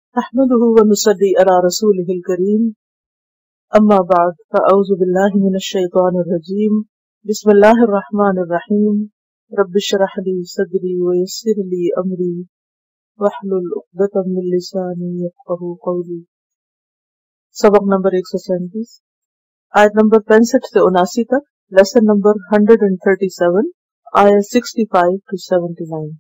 نحمده ونصلي على رسوله الكريم أما بعد فأعوذ بالله من الشيطان الرجيم بسم الله الرحمن الرحيم رب اشرح لي صدري ويسر لي أمري واحلل عقدة من لساني يفقهوا قولي. سبق نمبر 137 آیت نمبر 65 سے 79 تک، لیسن نمبر 137 آیت 65 to 79.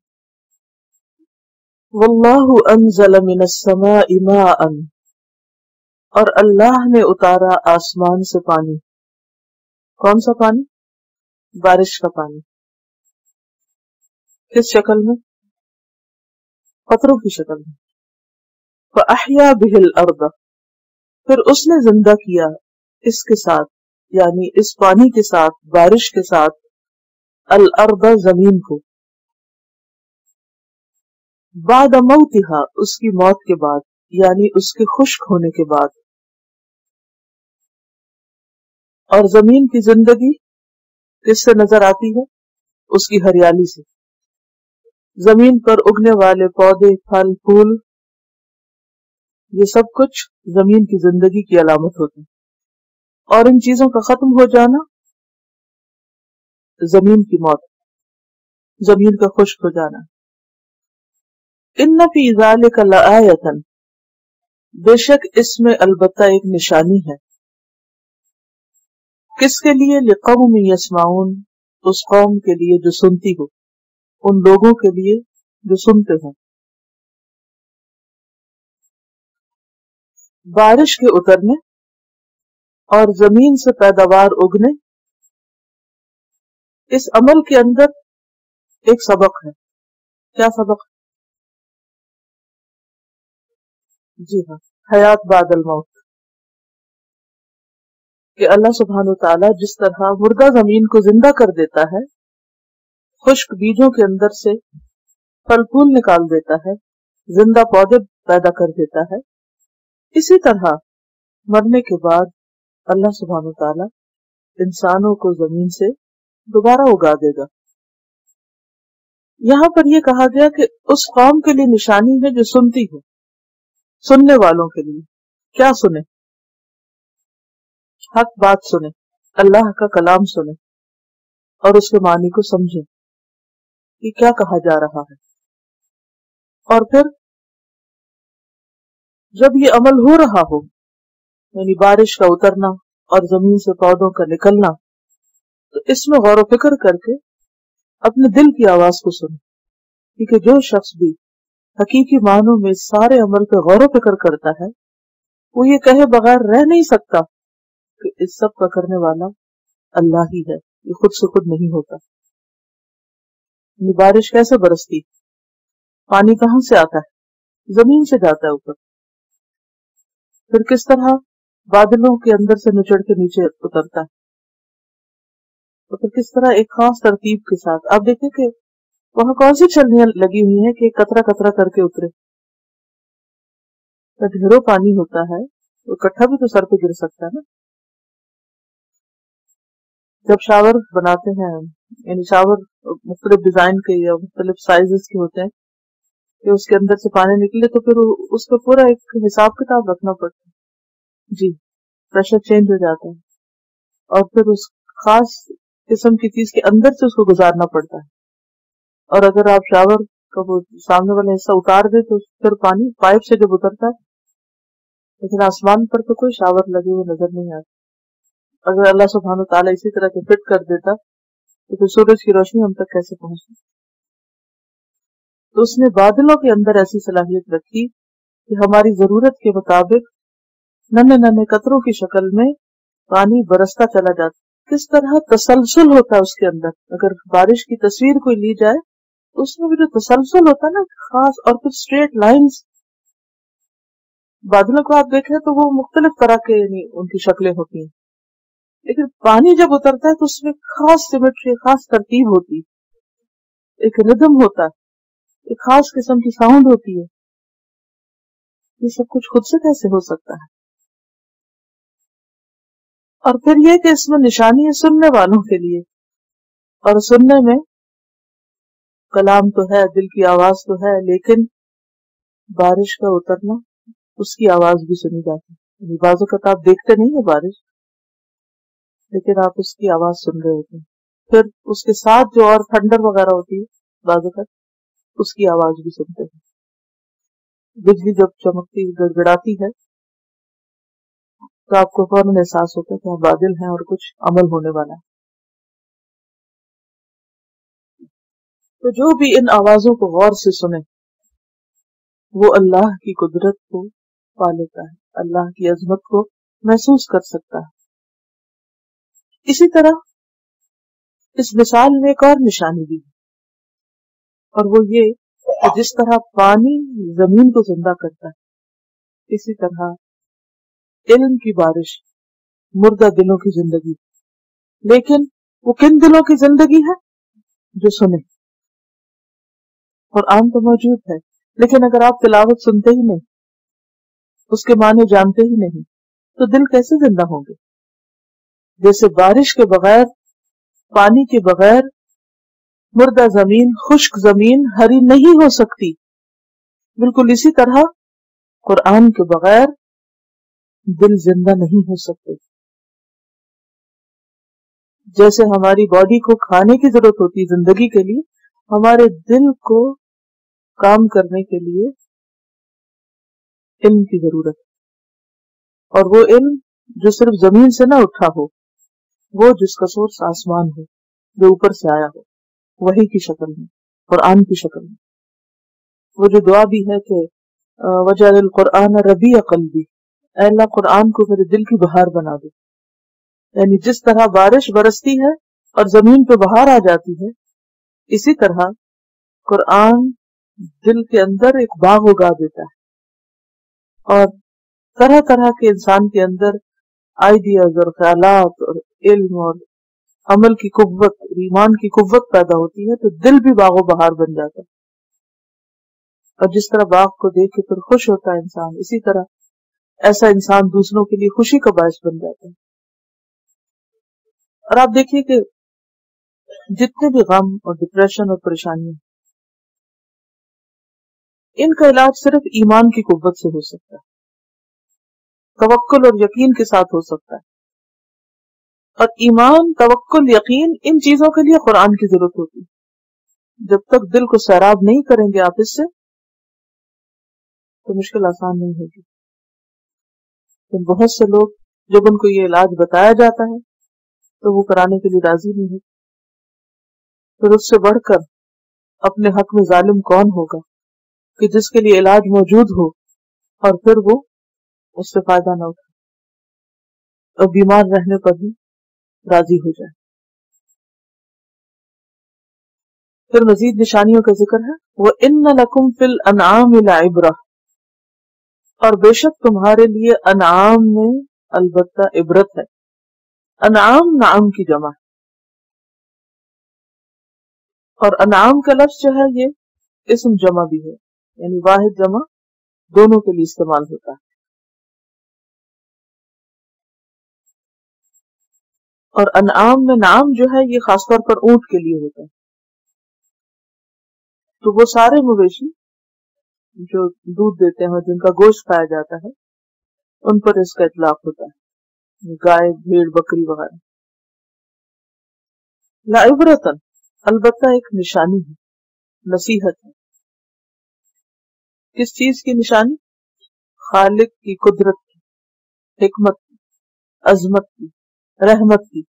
واللہ انزل من السماء ماء، اور اللہ نے اتارا آسمان سے پانی. کون سا پانی؟ بارش کا پانی. کس شکل میں؟ قطروں کی شکل میں. فأحیا به الارض، پھر اس نے زندہ کیا اس کے ساتھ، یعنی اس پانی کے ساتھ، بارش کے ساتھ، الارض زمین کو، بعد موتها اس کی موت کے بعد، یعنی اس کے خشک ہونے کے بعد. اور زمین کی زندگی کس سے نظر آتی ہے؟ اس کی ہریالی سے. زمین پر اگنے والے پودے، پھل، پھول، یہ سب کچھ زمین کی زندگی کی علامت ہوتی. اور ان چیزوں کا ختم ہو جانا زمین کی موت، زمین کا خشک ہو جانا. ان فی ذلک لآیۃ، بے شک اس میں البتہ ایک نشانی ہے. کس کے لیے؟ لقوم یسمعون، اس قوم کے لیے جو سنتی ہو، ان لوگوں کے لیے جو سنتے ہیں. بارش کے اترنے اور زمین سے پیداوار اگنے، اس عمل کے اندر ایک سبق ہے. کیا سبق؟ جی ہاں، حیات بعد الموت. کہ اللہ سبحانہ وتعالی جس طرح مردہ زمین کو زندہ کر دیتا ہے، خشک بیجوں کے اندر سے پھل پھول نکال دیتا ہے، زندہ پودے پیدا کر دیتا ہے، اسی طرح مرنے کے بعد اللہ سبحانہ وتعالی انسانوں کو زمین سے دوبارہ اگا دے گا. یہاں پر یہ کہا گیا کہ اس قوم کے لیے نشانی ہے جو سنتی ہو. سننے والوں کے لیے کیا سنیں؟ حق بات سنیں، اللہ کا کلام سنیں اور اس کے معنی کو سمجھیں کہ کیا کہا جا رہا ہے. اور پھر جب یہ عمل ہو رہا ہو، یعنی بارش کا اترنا اور زمین سے پودوں کا نکلنا، تو اس میں غور و فکر کر کے اپنے دل کی آواز کو سنیں. کیونکہ جو شخص بھی حقیقی معنوں میں سارے عمل پہ غور و فکر کرتا ہے، وہ یہ کہے بغیر رہ نہیں سکتا کہ اس سب کا کرنے والا اللہ ہی ہے، یہ خود سے خود نہیں ہوتا. یہ بارش کیسے برستی؟ پانی کہاں سے آتا ہے؟ زمین سے جاتا ہے اوپر، پھر کس طرح بادلوں کے اندر سے نچڑ کے نیچے اترتا ہے، اور پھر کس طرح ایک خاص ترتیب کے ساتھ. آپ دیکھیں کہ وہاں کون سی چھلنیاں لگی ہوئی ہیں کہ قطرہ قطرہ کر کے اترے. ڈھیروں پانی ہوتا ہے تو اکٹھا بھی تو سر پہ گر سکتا ہے نا. جب شاور بناتے ہیں، یعنی شاور مختلف ڈیزائن کے یا مختلف سائزز کے ہوتے ہیں کہ اس کے اندر سے پانی نکلے، تو پھر اس کا پورا ایک حساب کتاب رکھنا پڑتا ہے. جی، پریشر چینج ہو جاتا ہے اور پھر اس خاص قسم کی چیز کے اندر سے اس کو گزارنا پڑتا ہے. اور اگر آپ شاور کا وہ سامنے والا حصہ اتار دے تو پھر پانی پائپ سے جب اترتا ہے. لیکن آسمان پر تو کوئی شاور لگے ہوئے نظر نہیں آتا. اگر اللہ سبحانہ تعالیٰ اسی طرح کے فٹ کر دیتا تو پھر سورج کی روشنی ہم تک کیسے پہنچتی؟ تو اس نے بادلوں کے اندر ایسی صلاحیت رکھی کہ ہماری ضرورت کے مطابق ننھے ننھے قطروں کی شکل میں پانی برستا چلا جاتا. کس طرح تسلسل ہوتا ہے اس کے اندر. اگر بارش کی تصویر کوئی لی جائے تو اس میں بھی جو تسلسل ہوتا ہے نا خاص، اور پھر اسٹریٹ لائنز. بادلوں کو آپ دیکھیں تو وہ مختلف طرح کے یعنی ان کی شکلیں ہوتی ہیں، لیکن پانی جب اترتا ہے تو اس میں خاص سیمیٹری، خاص ترتیب ہوتی ہے، ایک ردم ہوتا ہے، ایک خاص قسم کی ساؤنڈ ہوتی ہے. یہ سب کچھ خود سے کیسے ہو سکتا ہے؟ اور پھر یہ کہ اس میں نشانی ہے سننے والوں کے لیے. اور سننے میں کلام تو ہے، دل کی آواز تو ہے، لیکن بارش کا اترنا اس کی آواز بھی سنی جاتی ہے. بعض اوقات آپ دیکھتے نہیں ہیں بارش، لیکن آپ اس کی آواز سن رہے ہوتے ہیں. پھر اس کے ساتھ جو اور تھنڈر وغیرہ ہوتی ہے بعض اوقات اس کی آواز بھی سنتے ہیں. بجلی جب چمکتی گڑگڑاتی ہے تو آپ کو فوراً احساس ہوتا ہے کہ آپ بادل ہیں اور کچھ عمل ہونے والا ہے. تو جو بھی ان آوازوں کو غور سے سنے وہ اللہ کی قدرت کو پا لیتا ہے، اللہ کی عظمت کو محسوس کر سکتا ہے. اسی طرح اس مثال میں ایک اور نشانی بھی ہے، اور وہ یہ کہ جس طرح پانی زمین کو زندہ کرتا ہے، اسی طرح علم کی بارش مردہ دلوں کی زندگی. لیکن وہ کن دلوں کی زندگی ہے؟ جو سنے. قرآن تو موجود ہے، لیکن اگر آپ تلاوت سنتے ہی نہیں، اس کے معنی جانتے ہی نہیں، تو دل کیسے زندہ ہوں گے؟ جیسے بارش کے بغیر، پانی کے بغیر مردہ زمین، خشک زمین ہری نہیں ہو سکتی، بالکل اسی طرح قرآن کے بغیر دل زندہ نہیں ہو سکتے. جیسے ہماری باڈی کو کھانے کی ضرورت ہوتی ہے زندگی کے لیے، ہمارے دل کو کام کرنے کے لیے علم کی ضرورت ہے. اور وہ علم جو صرف زمین سے نہ اٹھا ہو، وہ جس کا سورس آسمان ہو، جو اوپر سے آیا ہو، وحی کی شکل میں، قرآن کی شکل میں. وہ جو دعا بھی ہے کہ وجعل القرآن ربیع قلبی، اے اللہ قرآن کو میرے دل کی بہار بنا دے. یعنی جس طرح بارش برستی ہے اور زمین پہ بہار آ جاتی ہے، اسی طرح قرآن دل کے اندر ایک باغ اگا دیتا ہے، اور طرح طرح کے انسان کے اندر آئیڈیاز اور خیالات اور علم اور عمل کی قوت، ایمان کی قوت پیدا ہوتی ہے، تو دل بھی باغ و بہار بن جاتا ہے. اور جس طرح باغ کو دیکھ کے پھر خوش ہوتا ہے انسان، اسی طرح ایسا انسان دوسروں کے لیے خوشی کا باعث بن جاتا ہے. اور آپ دیکھیے کہ جتنے بھی غم اور ڈپریشن اور پریشانی، ان کا علاج صرف ایمان کی قوت سے ہو سکتا ہے، توکل اور یقین کے ساتھ ہو سکتا ہے. اور ایمان، توکل، یقین، ان چیزوں کے لیے قرآن کی ضرورت ہوتی ہے. جب تک دل کو سیراب نہیں کریں گے آپ اس سے، تو مشکل آسان نہیں ہوگی. لیکن بہت سے لوگ جب ان کو یہ علاج بتایا جاتا ہے تو وہ کرانے کے لیے راضی نہیں ہوتے. پھر اس سے بڑھ کر اپنے حق میں ظالم کون ہوگا کہ جس کے لیے علاج موجود ہو اور پھر وہ اس سے فائدہ نہ اٹھائے اور بیمار رہنے پر بھی راضی ہو جائے. پھر مزید نشانیوں کا ذکر ہے، وَإِنَّ لَكُمْ فِي الْأَنْعَامِ لَعِبْرَةً، اور بے شک تمہارے لیے انعام میں البتہ عبرت ہے. انعام نعم کی جمع ہے، اور انعام کا لفظ جو ہے یہ اسم جمع بھی ہے، یعنی واحد جمع دونوں کے لیے استعمال ہوتا ہے. اور انعام میں نعم جو ہے یہ خاص طور پر اونٹ کے لیے ہوتا ہے. تو وہ سارے مویشی جو دودھ دیتے ہیں اور جن کا گوشت کھایا جاتا ہے، ان پر اس کا اطلاق ہوتا ہے، گائے، بھیڑ، بکری وغیرہ. لعبرتن، البتہ ایک نشانی ہے، نصیحت ہے. کس چیز کی نشانی؟ خالق کی قدرت کی، حکمت کی، عظمت کی، رحمت کی.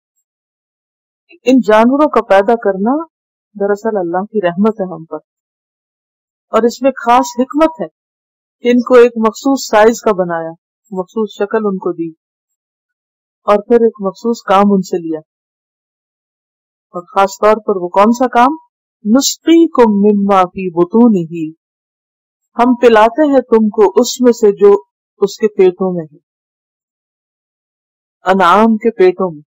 ان جانوروں کا پیدا کرنا دراصل اللہ کی رحمت ہے ہم پر، اور اس میں خاص حکمت ہے کہ ان کو ایک مخصوص سائز کا بنایا، مخصوص شکل ان کو دی، اور پھر ایک مخصوص کام ان سے لیا. اور خاص طور پر وہ کون سا کام؟ نسقیکم مما فی بطونہ، ہم پلاتے ہیں تم کو اس میں سے جو اس کے پیٹوں میں ہے، انعام کے پیٹوں میں.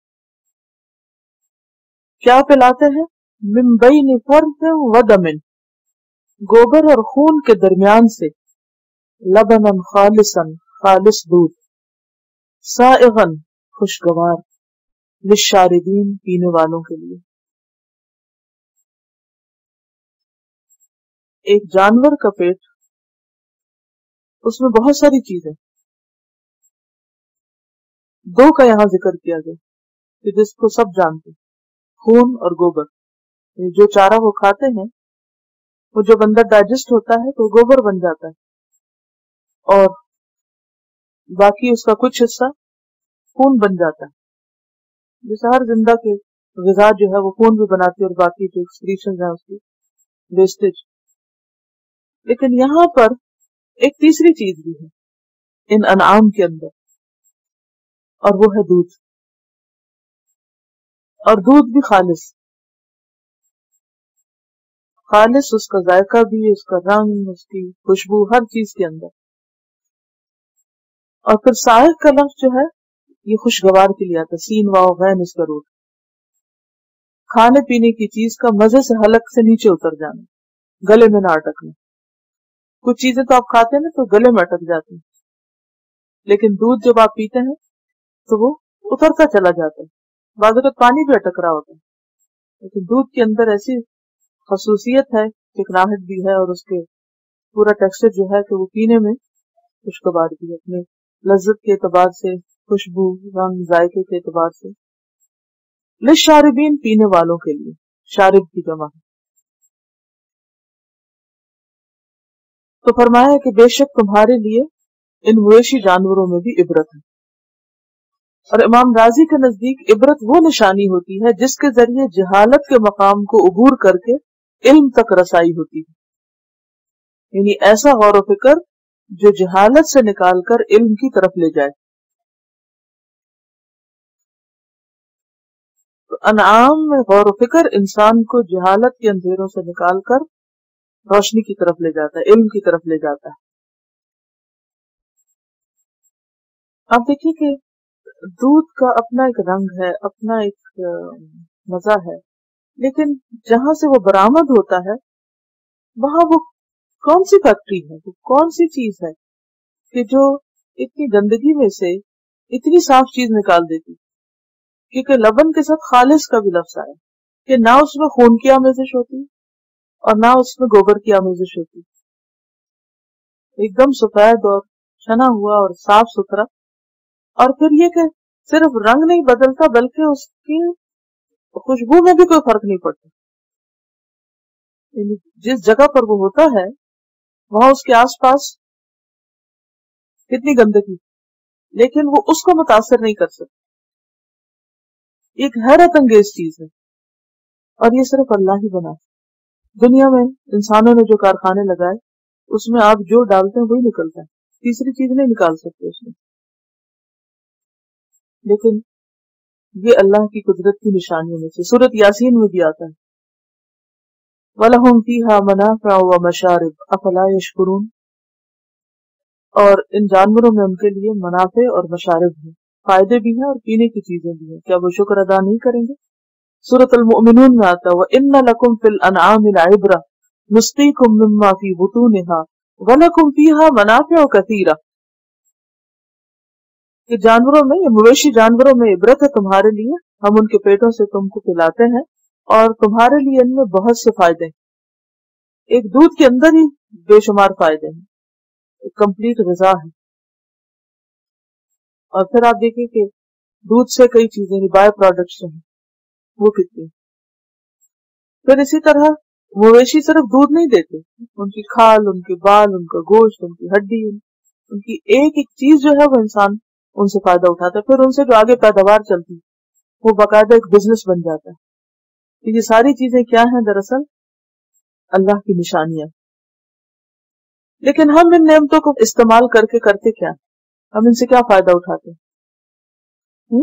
کیا پلاتے ہیں؟ من بین فرث و دم، گوبر اور خون کے درمیان سے، لبنا خالصا، خالص دودھ، سائغا، خوشگوار، للشاربین، پینے والوں کے لیے. ایک جانور کا پیٹ، اس میں بہت ساری چیزیں، دو کا یہاں ذکر کیا گیا کہ جس کو سب جانتے، خون اور گوبر. جو چارہ وہ کھاتے ہیں وہ جب اندر ڈائجسٹ ہوتا ہے تو گوبر بن جاتا ہے، اور باقی اس کا کچھ حصہ خون بن جاتا ہے. جیسے ہر زندہ کے غذا جو ہے وہ خون بھی بناتی ہے اور باقی جو ایکسکریشن ہیں اس کی ویسٹیج. لیکن یہاں پر ایک تیسری چیز بھی ہے ان انعام کے اندر، اور وہ ہے دودھ. اور دودھ بھی خالص اس کا ذائقہ بھی، اس کا رنگ، اس کی خوشبو، ہر چیز کے اندر. اور پھر سائق کا لفظ جو ہے یہ خوشگوار کے لیے آتا ہے، سین واو غین اس کا روٹ. کھانے پینے کی چیز کا مزے سے حلق سے نیچے اتر جانا، گلے میں نہ اٹکنا. کچھ چیزیں تو آپ کھاتے ہیں نا تو گلے میں اٹک جاتی ہیں، لیکن دودھ جب آپ پیتے ہیں تو وہ اترتا چلا جاتا ہے. بعض اوقات پانی بھی اٹک رہا ہوتا ہے، لیکن دودھ کے اندر ایسی خصوصیت ہے، چکناہٹ بھی ہے، اور اس کے پورا ٹیکسچر جو ہے کہ وہ پینے میں خوشگوار بھی ہے، اپنے لذت کے اعتبار سے، خوشبو، رنگ، ذائقے کے اعتبار سے. للشاربین پینے والوں کے لیے، شارب کی جمع ہے. تو فرمایا کہ بے شک تمہارے لیے ان مویشی جانوروں میں بھی عبرت ہے. اور امام رازی کے نزدیک عبرت وہ نشانی ہوتی ہے جس کے ذریعے جہالت کے مقام کو عبور کر کے علم تک رسائی ہوتی ہے. یعنی ایسا غور و فکر جو جہالت سے نکال کر علم کی طرف لے جائے. تو انعام میں غور و فکر انسان کو جہالت کے اندھیروں سے نکال کر روشنی کی طرف لے جاتا ہے، علم کی طرف لے جاتا ہے. آپ دیکھیے کہ دودھ کا اپنا ایک رنگ ہے، اپنا ایک مزہ ہے، لیکن جہاں سے وہ برآمد ہوتا ہے وہاں وہ کون سی فیکٹری ہے، وہ کون سی چیز ہے کہ جو اتنی گندگی میں سے اتنی صاف چیز نکال دیتی. کیونکہ لبن کے ساتھ خالص کا بھی لفظ آیا کہ نہ اس میں خون کی آمیزش ہوتی اور نہ اس میں گوبر کی آمیزش ہوتی. ایک دم سفید اور چھنا ہوا اور صاف ستھرا. اور پھر یہ کہ صرف رنگ نہیں بدلتا بلکہ اس کی خوشبو میں بھی کوئی فرق نہیں پڑتا. یعنی جس جگہ پر وہ ہوتا ہے وہاں اس کے آس پاس کتنی گندگی، لیکن وہ اس کو متاثر نہیں کر سکتا. ایک حیرت انگیز چیز ہے، اور یہ صرف اللہ ہی بنا. دنیا میں انسانوں نے جو کارخانے لگائے اس میں آپ جو ڈالتے ہیں وہی نکلتا ہے، تیسری چیز نہیں نکال سکتے اس میں. لیکن یہ اللہ کی قدرت کی نشانیوں میں سے سورۃ یاسین میں بھی آتا ہے، وَلَهُمْ فِيهَا مَنَافِعُ وَمَشَارِبُ أَفَلَا يَشْكُرُونَ. اور ان جانوروں میں ان کے لیے منافع اور مشارب ہیں، فائدے بھی ہیں اور پینے کی چیزیں بھی ہیں، کیا وہ شکر ادا نہیں کریں گے؟ سورۃ المؤمنون میں آتا ہے وَإِنَّ لَكُمْ فِي الْأَنْعَامِ لَعِبْرَةً نُسْقِيكُم مِّمَّا فِي بُطُونِهَا وَلَكُمْ فِيهَا مَنَافِعُ كَثِيرَةٌ. کہ جانوروں میں، یا مویشی جانوروں میں عبرت ہے تمہارے لیے، ہم ان کے پیٹوں سے تم کو پلاتے ہیں اور تمہارے لیے ان میں بہت سے فائدے ہیں. ایک دودھ کے اندر ہی بے شمار فائدے ہیں، ایک کمپلیٹ غذا ہے. اور پھر آپ دیکھیں کہ دودھ سے کئی چیزیں بائی پروڈکٹس ہیں وہ کتنی. پھر اسی طرح مویشی صرف دودھ نہیں دیتے، ان کی کھال، ان کے بال، ان کا گوشت، ان کی ہڈی، ان کی ایک ایک چیز جو ہے وہ انسان ان سے فائدہ اٹھاتا ہے. پھر ان سے جو آگے پیداوار چلتی وہ باقاعدہ ایک بزنس بن جاتا ہے. تو یہ ساری چیزیں کیا ہیں؟ دراصل اللہ کی نشانیاں. لیکن ہم ان نعمتوں کو استعمال کر کے کرتے کیا؟ ہم ان سے کیا فائدہ اٹھاتے ہیں؟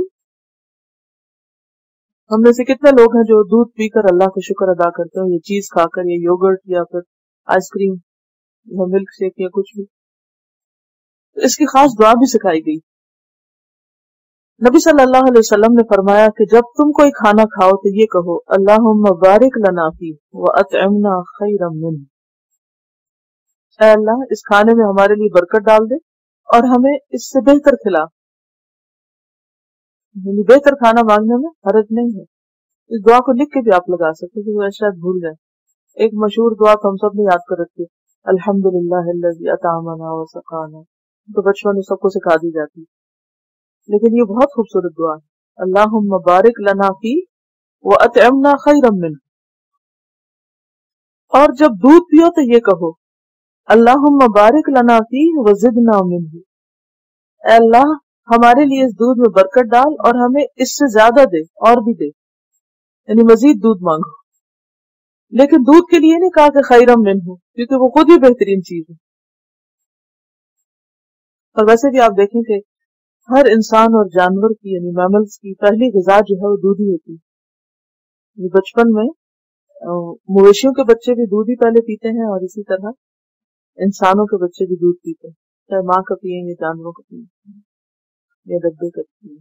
ہم میں سے کتنے لوگ ہیں جو دودھ پی کر اللہ کا شکر ادا کرتے ہیں، یہ چیز کھا کر، یا یوگرٹ، یا پھر آئس کریم، یا ملک شیک، یا کچھ بھی. تو اس کی خاص دعا بھی سکھائی گئی. نبی صلی اللہ علیہ وسلم نے فرمایا کہ جب تم کوئی کھانا کھاؤ تو یہ کہو اللہم بارک لنا فیہ واطعمنا خیرا منہ. اے اللہ اس کھانے میں ہمارے لیے برکت ڈال دے اور ہمیں اس سے بہتر کھلا. یعنی بہتر کھانا مانگنے میں حرج نہیں ہے. اس دعا کو لکھ کے بھی آپ لگا سکتے کہ وہ شاید بھول جائے. ایک مشہور دعا تو ہم سب نے یاد کر رکھی ہے، अल्हम्दुलिल्लाह अल्लज़ी अत'अमना व सक़ाना, तो बचपन में सबको सिखा दी जाती है। लेकिन ये बहुत खूबसूरत दुआ है, अल्लाहुम्मा बारिक लना फी व अत'इमना खैरम मिन। और जब दूध पियो तो ये कहो, अल्लाहुम्मा बारिक लना फी व ज़िदना मिन्हु, ऐ अल्लाह हमारे लिए इस दूध में बरकत डाल और हमें इससे ज्यादा दे, और भी दे, यानी मजीद दूध मांगो। लेकिन दूध के लिए नहीं कहा कि खैरम मिन्हु, क्योंकि वो खुद ही बेहतरीन चीज है। और वैसे भी आप देखें कि हर इंसान और जानवर की यानी मैमल्स की पहली ग़िज़ा जो है वो दूध ही होती है। ये बचपन में मवेशियों के बच्चे भी दूध ही पहले पीते हैं, और इसी तरह इंसानों के बच्चे भी दूध पीते हैं, चाहे माँ का पिए या जानवरों का पिए या डब्बे का पिए।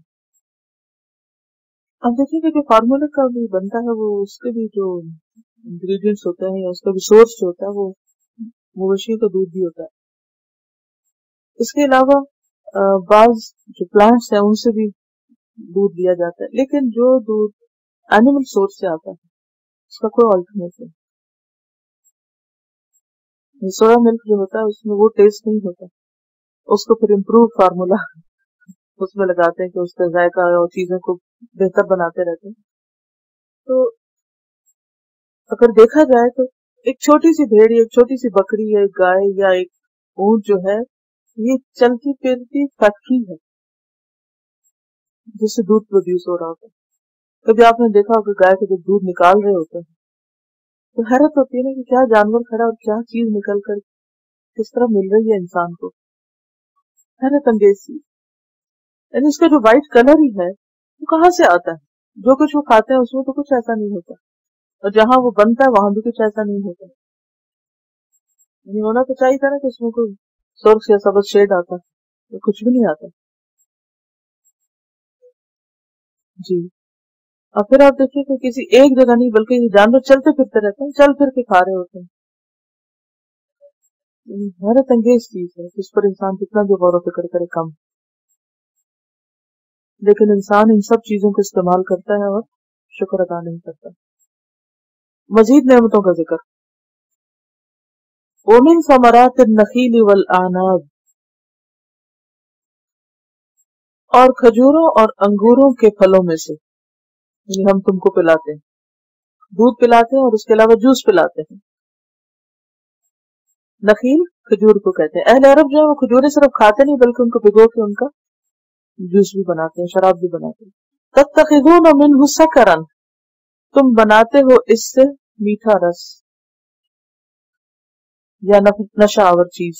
अब देखिए कि जो फार्मूला का भी बनता है वो उसके भी जो इंग्रेडिएंट्स होते हैं या उसका भी सोर्स जो होता है वो मवेशियों का दूध भी होता है। इसके अलावा बाज जो प्लांट्स हैं उनसे भी दूध लिया जाता है, लेकिन जो दूध एनिमल सोर्स से आता है उसका कोई ऑल्टरनेटिव नहीं। सोया मिल्क जो होता है उसमें वो टेस्ट नहीं होता, उसको फिर इम्प्रूव फार्मूला उसमें लगाते हैं कि उसका जायका और चीजों को बेहतर बनाते रहते हैं। तो अगर देखा जाए तो एक छोटी सी भेड़ या एक छोटी सी बकरी या एक गाय या एक ऊंट जो है, ये चलती फिरती फैक्ट्री है जिससे दूध प्रोड्यूस हो रहा होता है। कभी आपने देखा होगा गाय के जब दूध निकाल रहे होते हैं तो हैरत होती है ना कि क्या जानवर खड़ा और क्या चीज निकल कर किस तरह मिल रही है इंसान को, हैरत अंगेज चीज। यानी इसका जो व्हाइट कलर ही है वो कहाँ से आता है? जो कुछ वो खाते हैं उसमें तो कुछ ऐसा नहीं होता, और जहां वो बनता है वहां भी कुछ ऐसा नहीं होता। नहीं होना तो चाहिए था ना कि उसमें कोई सुर्ख या सबज शेड आता है, तो कुछ भी नहीं आता। जी। और फिर आप देखिए कि किसी एक जगह नहीं बल्कि ये जानवर चलते फिरते रहते हैं, चल फिर के खा रहे होते हैं। हैरत अंगेज चीज है जिस पर इंसान कितना भी गौर व फिक्र करे कम। लेकिन इंसान इन सब चीजों को इस्तेमाल करता है और शुक्र अदा नहीं करता। मजीद नेमतों का जिक्र, वमिन समरात नखील वल आनाब, और खजूरों और अंगूरों के फलों में से यानी हम तुमको पिलाते हैं, दूध पिलाते हैं और उसके अलावा जूस पिलाते हैं। नखील खजूर को कहते हैं। अहले अरब जो है वो खजूरें सिर्फ खाते नहीं बल्कि उनको भिगो के उनका जूस भी बनाते हैं, शराब भी बनाते हैं। तत्तखिज़ून मिन्हु सकरन, तुम बनाते हो इससे मीठा रस या नशावर चीज।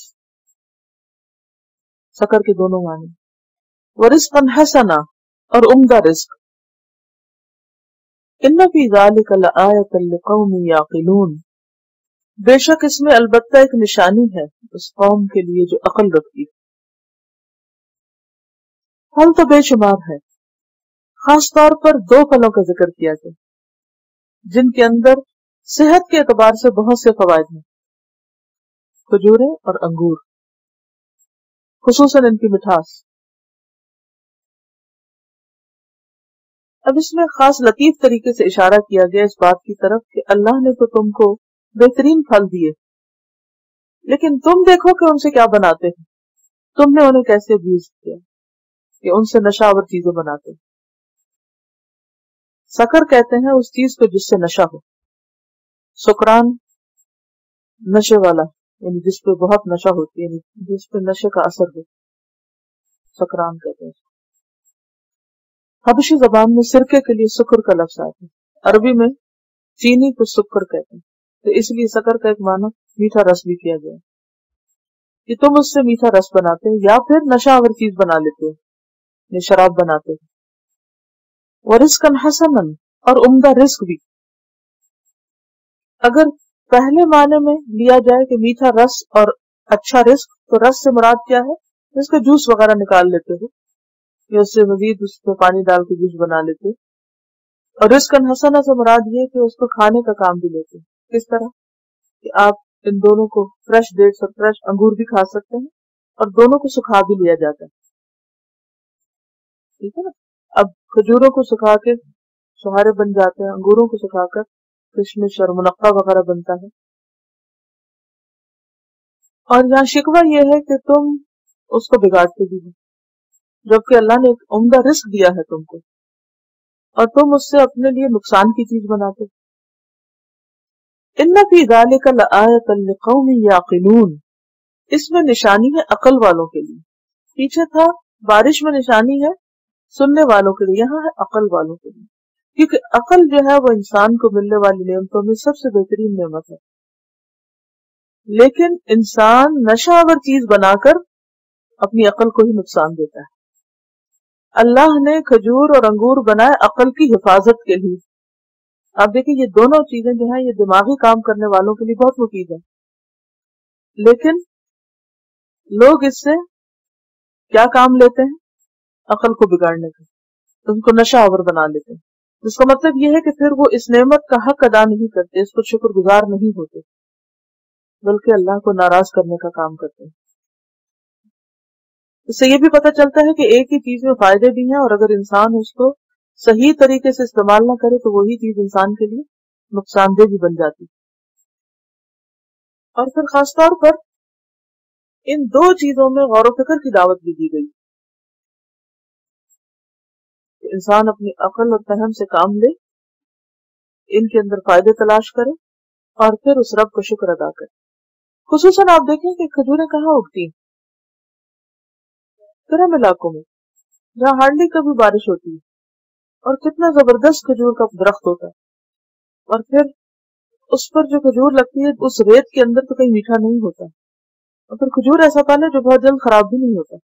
सकर के दोनों माने। व रिज़्क़न हसना, और उम्दा रिज़्क। इन्न फी ज़ालिका लआयतन लिक़ौमिन याक़िलून, बेशक इसमें अलबत्ता एक निशानी है उस कौम के लिए जो अक्ल रखती है। फल तो बेशुमार है, खास तौर पर दो फलों का जिक्र किया गया जिनके अंदर सेहत के एतबार से बहुत से फवायद हैं, खजूरें और अंगूर, खुसूसन इनकी मिठास। अब इसमें खास लतीफ तरीके से इशारा किया गया इस बात की तरफ कि अल्लाह ने तो तुमको बेहतरीन फल दिए, लेकिन तुम देखो कि उनसे क्या बनाते हैं, तुमने उन्हें कैसे अब्यूज किया कि उनसे नशावर चीजें बनाते हैं। सकर कहते हैं उस चीज को जिससे नशा हो। सुकरान नशे वाला, यानी जिस पे बहुत नशा होती है, जिस पे नशे का असर हो, सकरान कहते हैं। हबशी जबान में सिरके के लिए सुकर का लफ्ज आता है, अरबी में चीनी को सुकर कहते हैं, तो इसलिए सकर का एक माना मीठा रस भी किया गया कि तुम उससे मीठा रस बनाते हो या फिर नशावर चीज बना लेते हो, ये शराब बनाते हो। और रिज़्क़न हसनन, और उम्दा रिस्क भी। अगर पहले माने में लिया जाए कि मीठा रस और अच्छा रिस्क, तो रस से मुराद क्या है? इसका जूस वगैरह निकाल लेते हो या उससे मजीद उसमें पानी डाल के जूस बना लेते हो। और रिज़्क़न हसना से मुराद ये कि उसको खाने का काम भी लेते हैं। किस तरह कि आप इन दोनों को, फ्रेश डेट्स और फ्रेश अंगूर भी खा सकते हैं और दोनों को सुखा भी लिया जाता है, ठीक है ना। अब खजूरों को सुखा के सुहारे बन जाते हैं, अंगूरों को सुखाकर किशमिश और मुनक्का वगैरह बनता है। اور یہاں شکوہ یہ ہے کہ تم اس کو بگاڑتے بھی ہو، جبکہ اللہ نے ایک عمدہ رزق دیا ہے تم کو، اور تم اس سے اپنے لیے نقصان کی چیز بناتے۔ ان فی ذلک لآیۃ لقوم یعقلون، اس میں نشانی ہے عقل والوں کے لیے۔ پیچھے تھا بارش میں نشانی ہے سننے والوں کے لیے، یہاں ہے عقل والوں کے لیے، کیونکہ عقل جو ہے وہ انسان کو ملنے والی نعمتوں میں سب سے بہترین نعمت ہے، لیکن انسان نشہ آور چیز بنا کر اپنی عقل کو ہی نقصان دیتا ہے۔ اللہ نے کھجور اور انگور بنائے عقل کی حفاظت کے لیے۔ آپ دیکھیں یہ دونوں چیزیں جو ہیں یہ دماغی کام کرنے والوں کے لیے بہت مفید ہیں، لیکن لوگ اس سے کیا کام لیتے ہیں؟ عقل کو بگاڑنے کا، ان کو نشہ آور بنا لیتے ہیں، جس کا مطلب یہ ہے کہ پھر وہ اس نعمت کا حق ادا نہیں کرتے، اس کو شکر گزار نہیں ہوتے، بلکہ اللہ کو ناراض کرنے کا کام کرتے ہیں۔ اس سے یہ بھی پتہ چلتا ہے کہ ایک ہی چیز میں فائدے بھی ہیں، اور اگر انسان اس کو صحیح طریقے سے استعمال نہ کرے تو وہی چیز انسان کے لیے نقصان دہ بھی بن جاتی۔ اور پھر خاص طور پر ان دو چیزوں میں غور و فکر کی دعوت بھی دی گئی کہ انسان اپنی عقل اور فہم سے کام لے، ان کے اندر فائدے تلاش کرے، اور پھر اس رب کو شکر ادا کرے۔ خصوصاً آپ دیکھیں کہ کھجوریں کہاں اگتی ہیں؟ گرم علاقوں میں، جہاں ہارڈلی کبھی بارش ہوتی ہے، اور کتنا زبردست کھجور کا درخت ہوتا ہے، اور پھر اس پر جو کھجور لگتی ہے اس ریت کے اندر تو کہیں میٹھا نہیں ہوتا، اور پھر کھجور ایسا پھل ہے جو بہت جلد خراب بھی نہیں ہوتا۔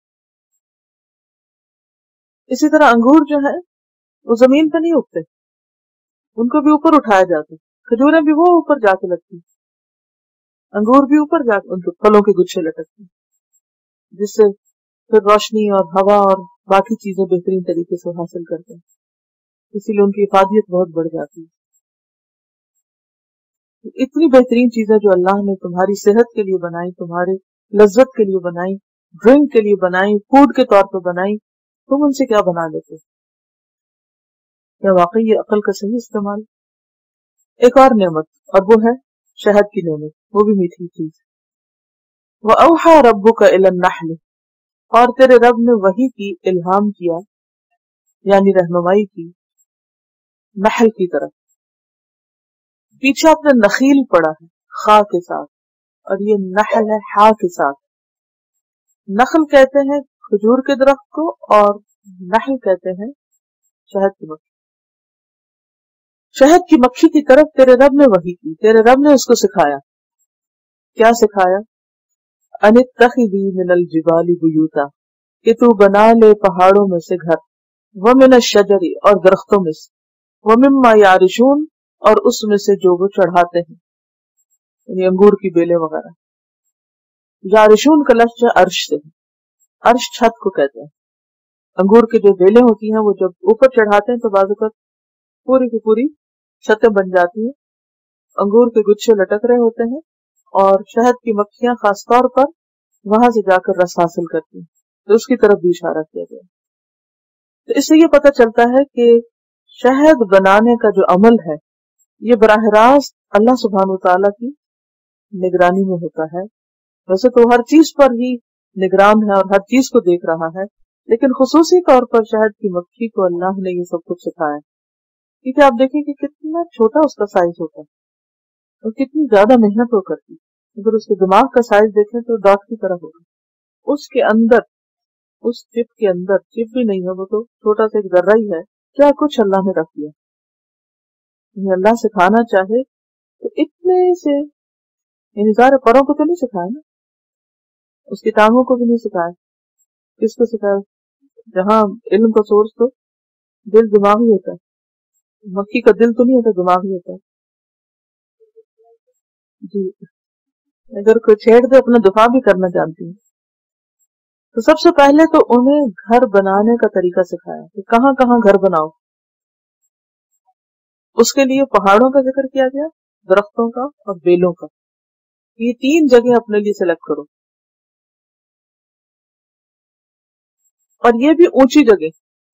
اسی طرح انگور جو ہے وہ زمین پہ نہیں اگتے، ان کو بھی اوپر اٹھایا جاتا ہے، کھجوریں بھی وہ اوپر جا کے لگتی ہیں، انگور بھی اوپر جا کے ان کے پھلوں کے گچھے لٹکتے ہیں، جس سے پھر روشنی اور ہوا اور باقی چیزیں بہترین طریقے سے حاصل کرتے ہیں، اسی لیے ان کی افادیت بہت بڑھ جاتی ہے۔ اتنی بہترین چیزیں جو اللہ نے تمہاری صحت کے لیے بنائی، تمہارے لذت کے لیے بنائی، ڈرنک کے لیے بنائی، فوڈ کے طور پہ بنائی، تم ان سے کیا بنا لیتے؟ کیا واقعی یہ عقل کا صحیح استعمال؟ ایک اور نعمت، اور وہ ہے شہد کی نعمت، وہ بھی میٹھی چیز۔ وَأَوْحَى رَبُّكَ إِلَى النَّحْلِ، اور تیرے رب نے وحی کی، الہام کیا، یعنی رہنمائی کی، نحل کی طرف۔ پیچھے آپ نے نخیل پڑھا ہے خا کے ساتھ، اور یہ نحل ہے ہا کے ساتھ۔ نخل کہتے ہیں کھجور کے درخت کو، اور نحل کہتے ہیں شہد کی مکھی۔ شہد کی مکھی کی طرف تیرے رب نے وحی کی، تیرے رب نے اس کو سکھایا۔ کیا سکھایا؟ ان اتخذی من الجبال بیوتا، کہ تو بنا لے پہاڑوں میں سے گھر، ومن الشجر، اور درختوں میں سے، ومما یعرشون، اور اس میں سے جو وہ چڑھاتے ہیں، یعنی انگور کی بیلیں وغیرہ۔ یعرشون کا لفظ عرش سے، عرش چھت کو کہتے ہیں۔ انگور کی جو بیلیں ہوتی ہیں وہ جب اوپر چڑھاتے ہیں تو بعض اوقات پوری کی پوری چھتیں بن جاتی ہیں، انگور کے گچھے لٹک رہے ہوتے ہیں، اور شہد کی مکھیاں خاص طور پر وہاں سے جا کر رس حاصل کرتی ہیں، تو اس کی طرف بھی اشارہ کیا گیا۔ تو اس سے یہ پتہ چلتا ہے کہ شہد بنانے کا جو عمل ہے یہ براہ راست اللہ سبحانہ وتعالیٰ کی نگرانی میں ہوتا ہے۔ ویسے تو ہر چیز پر ہی نگران ہے اور ہر چیز کو دیکھ رہا ہے، لیکن خصوصی طور پر شہد کی مکھی کو اللہ نے یہ سب کچھ سکھایا، کیونکہ آپ دیکھیں کہ کتنا چھوٹا اس کا سائز ہوتا ہے اور کتنی زیادہ محنت وہ کرتی۔ اگر اس کے دماغ کا سائز دیکھیں تو ڈاٹ کی طرح ہوگا، اس کے اندر، اس چپ کے اندر، چپ بھی نہیں ہے وہ تو چھوٹا سا ایک ذرہ ہی ہے، کیا کچھ اللہ نے رکھ دیا۔ یعنی اللہ سکھانا چاہے تو اتنے سے، یعنی سارے پروں کو تو نہیں سکھایا نا، اس کی ٹانگوں کو بھی نہیں سکھایا، کس کو سکھایا؟ جہاں علم کا سورس تو دل دماغ ہی ہوتا ہے، مکھی کا دل تو نہیں ہوتا، دماغ ہی ہوتا ہے۔ جی اگر کوئی چھیڑ دے اپنا دفاع بھی کرنا جانتی ہیں۔ تو سب سے پہلے تو انہیں گھر بنانے کا طریقہ سکھایا کہ کہاں کہاں گھر بناؤ۔ اس کے لیے پہاڑوں کا ذکر کیا گیا، درختوں کا اور بیلوں کا، یہ تین جگہ اپنے لیے سلیکٹ کرو، اور یہ بھی اونچی جگہ۔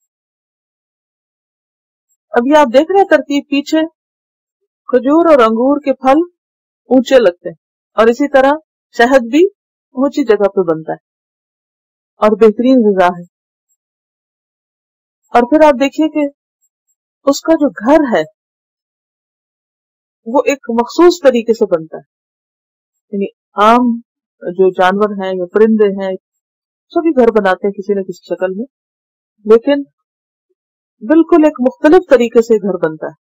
ابھی آپ دیکھ رہے ہیں ترتیب، پیچھے کھجور اور انگور کے پھل اونچے لگتے ہیں، اور اسی طرح شہد بھی اونچی جگہ پہ بنتا ہے اور بہترین غذا ہے. اور پھر آپ دیکھیے کہ اس کا جو گھر ہے وہ ایک مخصوص طریقے سے بنتا ہے. یعنی عام جو جانور ہیں یا پرندے ہیں سبھی گھر بناتے ہیں کسی نہ کسی شکل میں، لیکن بالکل ایک مختلف طریقے سے گھر بنتا ہے.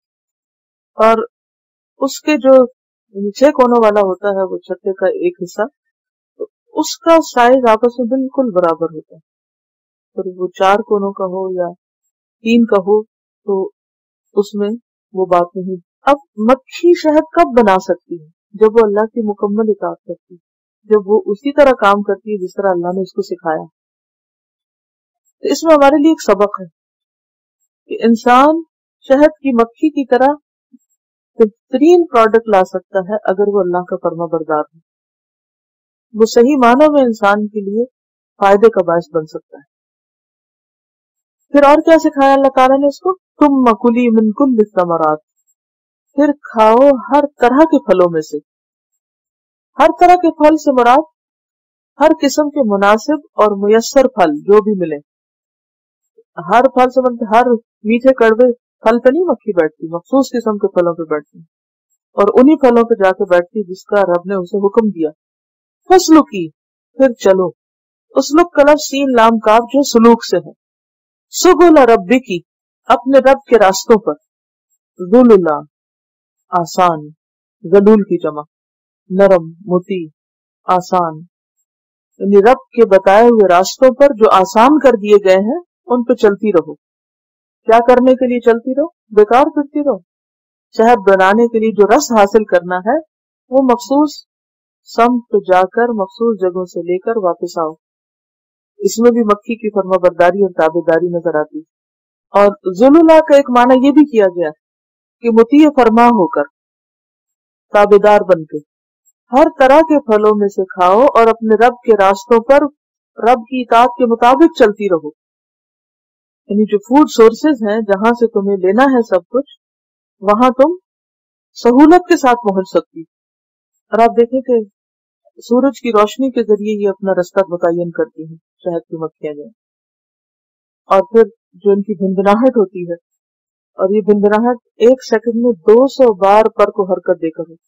اور اس کے جو 6 کونوں والا ہوتا ہے وہ چھتے کا ایک حصہ، تو اس کا سائز آپس میں بالکل برابر ہوتا ہے. پھر وہ 4 کونوں کا ہو یا 3 کا ہو تو اس میں وہ بات نہیں. اب مکھی شہد کب بنا سکتی ہے؟ جب وہ اللہ کی مکمل اطاعت کرتی ہے، جب وہ اسی طرح کام کرتی ہے جس طرح اللہ نے اس کو سکھایا. تو اس میں ہمارے لیے ایک سبق ہے کہ انسان شہد کی مکھی کی طرح بہترین پروڈکٹ لا سکتا ہے اگر وہ اللہ کا فرما بردار ہے. وہ صحیح معنوں میں انسان کے لیے فائدے کا باعث بن سکتا ہے. پھر اور کیا سکھایا اللہ تعالیٰ نے اس کو؟ تم مکلی من کل الثمرات، پھر کھاؤ ہر طرح کے پھلوں میں سے. ہر طرح کے پھل سے مراد ہر قسم کے مناسب اور میسر پھل جو بھی ملے. ہر پھل سے مراد ہر میٹھے کڑوے پھل پہ نہیں مکھی بیٹھتی، مخصوص قسم کے پھلوں پہ بیٹھتی اور انہی پھلوں پہ جا کے بیٹھتی جس کا رب نے اسے حکم دیا. فصلوں کی، پھر چلو. اسلوک کا لفظ سین لام کاف جو سلوک سے ہے. سبل ربی کی، اپنے رب کے راستوں پر. ذللا آسان، ذلول کی جمع، نرم مطیع آسان، یعنی رب کے بتائے ہوئے راستوں پر جو آسان کر دیے گئے ہیں ان پہ چلتی رہو. کیا کرنے کے لیے چلتی رہو؟ بیکار پھرتی رہو؟ شہد بنانے کے لیے جو رس حاصل کرنا ہے وہ مخصوص سمت پہ جا کر مخصوص جگہوں سے لے کر واپس آؤ. اس میں بھی مکھی کی فرما برداری اور تابعداری نظر آتی. اور ذللا کا ایک معنی یہ بھی کیا گیا کہ مطیع فرما ہو کر، تابعدار بن کے ہر طرح کے پھلوں میں سے کھاؤ اور اپنے رب کے راستوں پر رب کی اطاعت کے مطابق چلتی رہو. یعنی جو فوڈ سورسز ہیں جہاں سے تمہیں لینا ہے سب کچھ، وہاں تم سہولت کے ساتھ پہنچ سکتی. اور آپ دیکھیں کہ سورج کی روشنی کے ذریعے یہ اپنا رستہ متعین کرتی ہیں شہد کی مکھیاں جو. اور پھر جو ان کی بھنبھناہٹ ہوتی ہے، اور یہ بھنبھناہٹ 1 سیکنڈ میں 200 بار پر کو حرکت دے کر،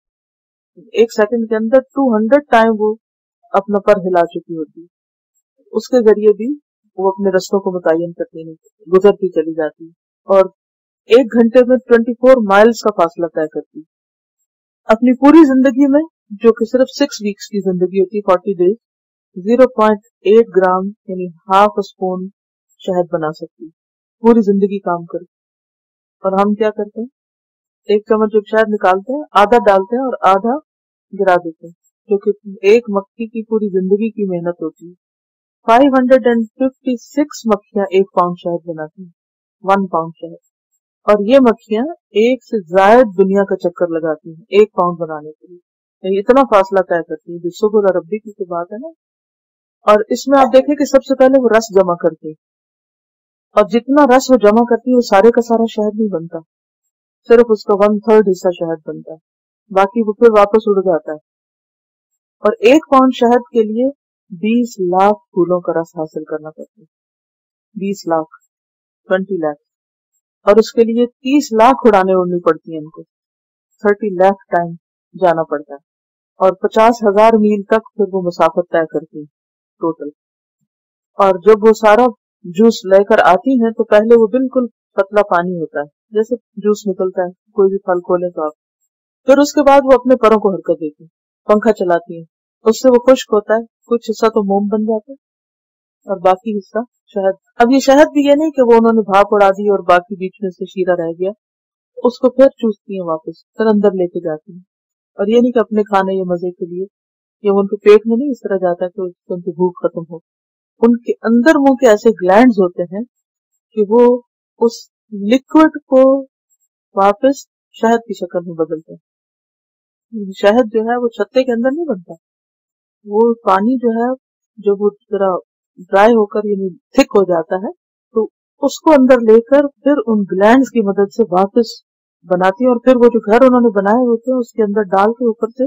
1 سیکنڈ کے اندر 200 ٹائم وہ اپنا پر ہلا چکی ہوتی ہے. اس کے ذریعے بھی وہ اپنے رستوں کو متعین کرتی ہیں، گزرتی چلی جاتی ہے اور 1 گھنٹے میں 24 مائلز کا فاصلہ طے کرتی. اپنی پوری زندگی میں جو کہ صرف 6 ویکس کی زندگی ہوتی ہے، 40 ڈیز، 0.8 گرام یعنی ہاف اسپون شہد بنا سکتی پوری زندگی کام کر. اور ہم کیا کرتے ہیں؟ 1 چمچ جب شہد نکالتے ہیں آدھا ڈالتے ہیں اور آدھا گرا دیتے ہیں، جو کہ ایک مکھی کی پوری زندگی کی محنت ہوتی ہے. 556 مکھیاں 1 پاؤنڈ شہد بناتی ہیں، 1 پاؤنڈ شہد. اور یہ مکھیاں 1 سے زائد دنیا کا چکر لگاتی ہیں 1 پاؤنڈ بنانے کے لیے. یعنی اتنا فاصلہ طے کرتی ہیں، جو سبل ربی کی بات ہے نا. اور اس میں آپ دیکھیں کہ سب سے پہلے وہ رس جمع کرتی ہیں، اور جتنا رس وہ جمع کرتی ہے وہ سارے کا سارا شہد نہیں بنتا، صرف اس کا 1/3 حصہ شہد بنتا ہے، باقی وہ پھر واپس اڑ جاتا ہے. اور 1 پاؤنڈ شہد کے لیے 20 لاکھ پھولوں کا رس حاصل کرنا پڑتا ہے. 20 لاکھ 20 لاکھ. اور اس کے لیے 30 لاکھ اڑانے اڑنی پڑتی ہیں ان کو، 30 لاکھ ٹائم جانا پڑتا ہے. اور 50,000 میل تک پھر وہ مسافت طے کرتی ہیں ٹوٹل. اور جب وہ سارا جوس لے کر آتی ہیں تو پہلے وہ بالکل پتلا پانی ہوتا ہے جیسے جوس نکلتا ہے کوئی بھی پھل کھولے تو آپ. پھر اس کے بعد وہ اپنے پروں کو حرکت دیتی ہیں، پنکھا چلاتی ہیں، اس سے وہ خشک ہوتا ہے، کچھ حصہ تو موم بن جاتا ہے اور باقی حصہ شہد. اب یہ شہد بھی یہ نہیں کہ وہ انہوں نے بھاپ اڑا دی اور باقی بیچ میں سے شیرہ رہ گیا، اس کو پھر چوستی ہیں واپس، پھر اندر لے کے جاتی ہیں. اور یہ نہیں کہ اپنے کھانے یا مزے کے لیے، یہ ان کے پیٹ میں نہیں اس طرح جاتا کہ ان کی بھوک ختم ہو. ان کے اندر منہ کے ایسے گلینڈز ہوتے ہیں کہ وہ اس لکوڈ کو واپس شہد کی شکل میں بدلتے ہیں. شہد جو ہے وہ چھتے کے اندر نہیں بنتا، وہ پانی جو ہے جب وہ ذرا ڈرائی ہو کر یعنی تھک ہو جاتا ہے تو اس کو اندر لے کر پھر ان گلینڈز کی مدد سے واپس بناتی ہیں. اور پھر وہ جو گھر انہوں نے بنائے ہوتے ہیں اس کے اندر ڈال کے اوپر سے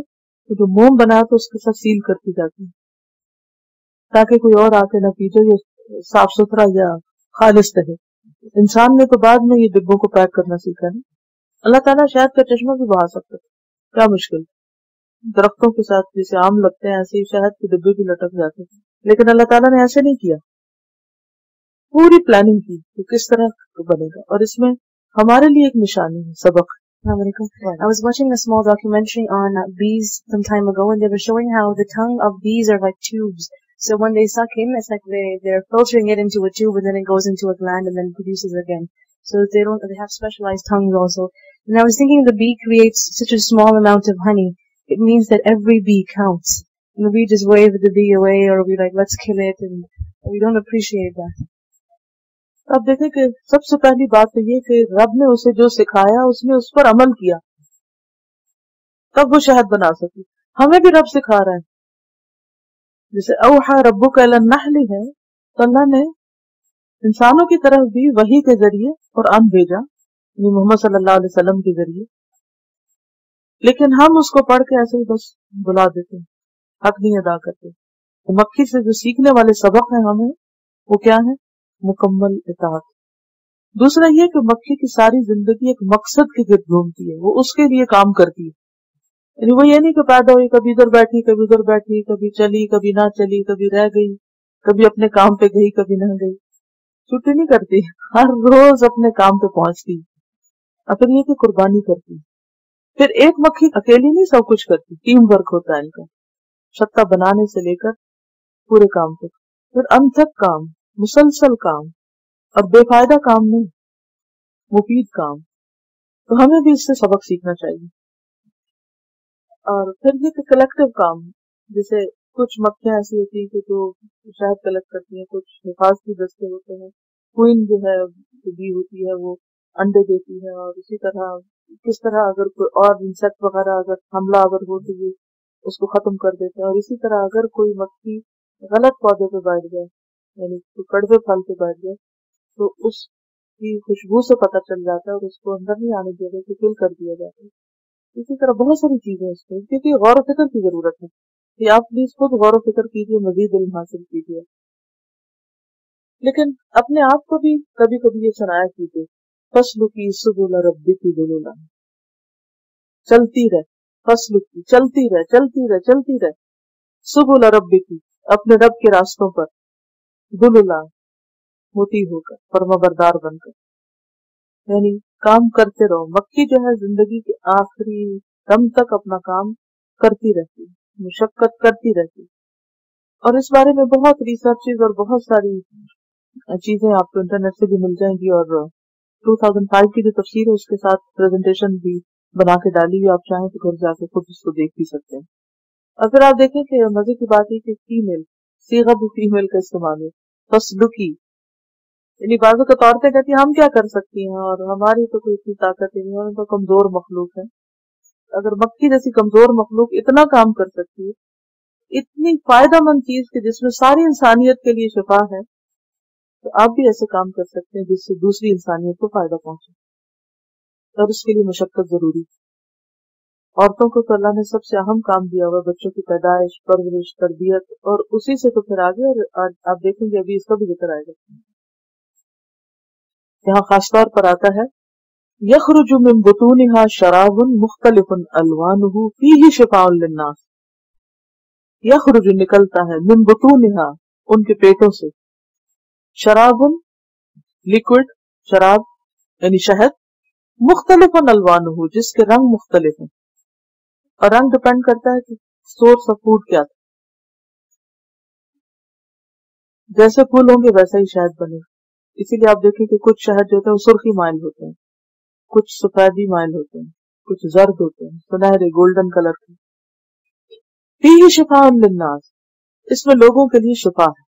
تو جو موم بنا تو اس کے ساتھ سیل کرتی جاتی ہے تاکہ کوئی اور آ کے نہ پی جائے، یہ صاف ستھرا یا خالص رہے. انسان نے تو بعد میں یہ ڈبوں کو پیک کرنا سیکھا ہے. اللہ تعالیٰ شہد کا چشمہ بھی بہا سکتا تھا، کیا مشکل. درختوں کے ساتھ جیسے آم لگتے ہیں ایسے ہی شہد کے ڈبے بھی لٹک جاتے تھے، لیکن اللہ تعالیٰ نے ایسے نہیں کیا. پوری پلاننگ کی کہ کس طرح بنے گا، اور اس میں ہمارے لیے ایک نشانی ہے، سبق. I was watching a small documentary on bees some time ago, and they were showing how the tongue of bees are like tubes. So when they suck in, it's like they're filtering it into a tube, and then it goes into a gland and then produces again. So they have specialized tongues also. And I was thinking the bee creates such a small amount of honey. It means that every bee counts. And we just wave the bee away, or we like, let's kill it, and we don't appreciate that. اب دیکھیں کہ سب سے پہلی بات تو یہ کہ رب نے اسے جو سکھایا اس نے اس پر عمل کیا، تب وہ شہد بنا سکی. ہمیں بھی رب سکھا رہا ہے. جیسے اوحا ربک الی النحل ہے، تو اللہ نے انسانوں کی طرف بھی وحی کے ذریعے قرآن بھیجا، یعنی محمد صلی اللہ علیہ وسلم کے ذریعے. لیکن ہم اس کو پڑھ کے ایسے ہی بس بلا دیتے ہیں، حق نہیں ادا کرتے. تو مکھی سے جو سیکھنے والے سبق ہیں ہمیں، وہ کیا ہے؟ مکمل اطاعت. دوسرا یہ کہ مکھی کی ساری زندگی ایک مقصد کے گرد گھومتی ہے، وہ اس کے لیے کام کرتی ہے. یعنی وہ یہ نہیں کہ پیدا ہوئی کبھی ادھر بیٹھی کبھی ادھر بیٹھی، کبھی چلی کبھی نہ چلی، کبھی رہ گئی کبھی اپنے کام پہ گئی کبھی نہ گئی. چھٹی نہیں کرتی، ہر روز اپنے کام پہ پہنچتی. اپن یہ کہ قربانی کرتی. پھر ایک مکھی اکیلی نہیں سب کچھ کرتی، ٹیم ورک ہوتا ہے ان کا، چھتا بنانے سے لے کر پورے کام تک. پھر انتھک کام، مسلسل کام، اور بے فائدہ کام نہیں، مفید کام. تو ہمیں بھی اس سے سبق سیکھنا چاہیے. اور پھر یہ کہ کلیکٹیو کام، جیسے کچھ مکھیاں ایسی ہوتی ہیں کہ جو شہد کلیکٹ کرتی ہیں، کچھ حفاظتی دستے ہوتے ہیں. کوئن جو ہے بی ہوتی ہے وہ انڈے دیتی ہے، اور اسی طرح کس طرح اگر کوئی اور انسیکٹ وغیرہ اگر حملہ آور ہو تو یہ اس کو ختم کر دیتے ہیں. اور اسی طرح اگر کوئی مکھی غلط پودے پہ بیٹھ جائے، یعنی کڑوے پھل پہ بیٹھ جائے، تو اس کی خوشبو سے پتہ چل جاتا ہے اور اس کو اندر نہیں آنے دیا جاتا، کل کر دیا جاتا ہے. اسی طرح بہت ساری چیزیں اس میں، کیونکہ غور و فکر کی ضرورت ہے کہ آپ پلیز خود غور و فکر کیجیے، مزید علم حاصل کیجیے. لیکن اپنے آپ کو بھی کبھی کبھی یہ سنایا کیجیے، فصل کی سبل ربک ذللا، چلتی رہ، فصل کی چلتی رہ چلتی رہ چلتی رہ، سبل ربک اپنے رب کے راستوں پر، ذللا موتی ہو کر، فرما بردار بن کر. یعنی کام کرتے رہو. مکھی جو ہے زندگی کے آخری دم تک اپنا کام کرتی رہتی، مشقت کرتی رہتی. اور اس بارے میں بہت ریسرچز اور بہت ساری چیزیں آپ کو انٹرنیٹ سے بھی مل جائیں گی، اور 2005 کی جو تفسیر ہے اس کے ساتھ پریزنٹیشن بھی بنا کے ڈالی ہوئی، آپ چاہیں تو گھر جا کے خود اس کو دیکھ بھی سکتے ہیں. اور پھر آپ دیکھیں کہ مزے کی بات یہ کہ فیمیل صیغہ بھی فیمیل کا استعمال ہے، فصلکی. یعنی بعض اوقات عورتیں کہتی ہیں ہم کیا کر سکتی ہیں، اور ہماری تو کوئی اتنی طاقت ہی نہیں، اور تو کمزور مخلوق ہے. اگر مکھی جیسی کمزور مخلوق اتنا کام کر سکتی ہے، اتنی فائدہ مند چیز کہ جس میں ساری انسانیت کے لیے شفا ہے، تو آپ بھی ایسے کام کر سکتے ہیں جس سے دوسری انسانیت کو فائدہ پہنچے. اور اس کے لیے مشقت ضروری. عورتوں کو تو اللہ نے سب سے اہم کام دیا ہوا، بچوں کی پیدائش، پرورش، تربیت، اور اسی سے تو پھر آگے. اور آپ دیکھیں گے ابھی اس کا بھی ذکر آئے گا. یہاں خاص طور پر آتا ہے یخرج من بطونها شراب مختلف الوانه فیہ شفاء للناس. یخرج نکلتا ہے، من بطونها ان کے پیٹوں سے، شراب لیکوڈ، شراب یعنی شہد، مختلف الوانه جس کے رنگ مختلف ہیں. اور رنگ ڈپینڈ کرتا ہے کہ سورس آف فوڈ کیا تھا. جیسے پھول ہوں گے ویسا ہی شہد بنے. اسی لیے آپ دیکھیں کہ کچھ شہد جو ہوتے ہیں وہ سرخی مائل ہوتے ہیں، کچھ سفیدی مائل ہوتے ہیں، کچھ زرد ہوتے ہیں، سنہرے گولڈن کلر کے. فیہ شفاء للناس، اس میں لوگوں کے لیے شفا ہے.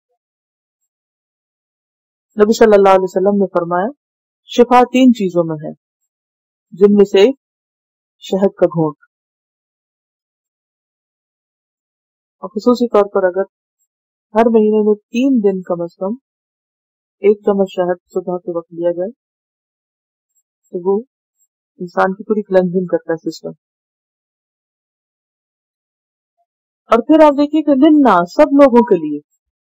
نبی صلی اللہ علیہ وسلم نے فرمایا شفا 3 چیزوں میں ہے، جن میں سے ایک شہد کا گھونٹ. اور خصوصی طور پر اگر ہر مہینے میں 3 دن کم از کم 1 چمچ شہد صبح کے وقت لیا جائے تو وہ انسان کی پوری کلینزنگ کرتا ہے سسٹم. اور پھر آپ دیکھیے کہ للنا سب لوگوں کے لیے،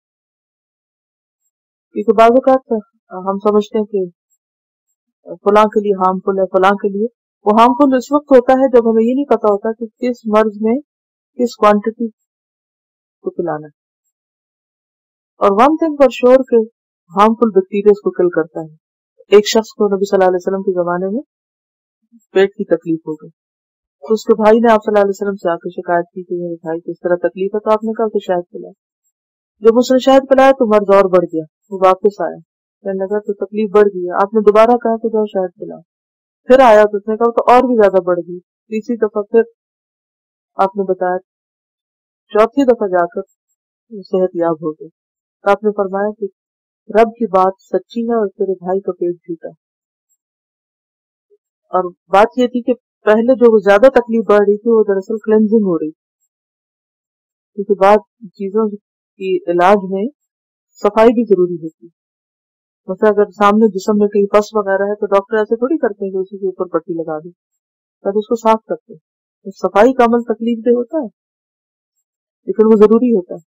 کیونکہ بعض اوقات ہم سمجھتے ہیں کہ فلاں کے لیے ہارمفل ہے، فلاں کے لیے وہ ہارمفل اس وقت ہوتا ہے جب ہمیں یہ نہیں پتا ہوتا کہ کس مرض میں کس کوانٹٹی کو پلانا ہے. اور ون تھنگ فار شور کہ ہارمفل بیکٹیریاز کو کل کرتا ہے. ایک شخص کو نبی صلی اللہ علیہ وسلم کے زمانے میں پیٹ کی تکلیف ہو گئی، تو اس کے بھائی نے آپ صلی اللہ علیہ وسلم سے آ کے شکایت کی کہ میرے بھائی کو اس طرح تکلیف ہے، تو آپ نے کہا کہ شہد پلائے. جب اس نے شہد پلایا تو مرض اور بڑھ گیا، وہ واپس آیا، کہنے لگا تو تکلیف بڑھ گئی. آپ نے دوبارہ کہا کہ جاؤ شہد پلاؤ، پھر آیا تو اس نے کہا تو اور بھی زیادہ بڑھ گئی. تیسری دفعہ پھر آپ نے بتایا، چوتھی دفعہ جا کر صحت یاب ہو گئی. تو آپ نے فرمایا کہ رب کی بات سچی ہے اور تیرے بھائی کا پیٹ جھوٹا ہے. اور بات یہ تھی کہ پہلے جو زیادہ تکلیف بڑھ رہی تھی وہ دراصل کلینزنگ ہو رہی تھی، کیونکہ بعض چیزوں کی علاج میں صفائی بھی ضروری ہوتی ہے. مثلا اگر سامنے جسم میں کہیں پس وغیرہ ہے تو ڈاکٹر ایسے تھوڑی کرتے ہیں کہ اسی کے اوپر پٹی لگا دیں، تب اس کو صاف کرتے ہیں. صفائی کا عمل تکلیف دہ ہوتا ہے لیکن وہ ضروری ہوتا ہے.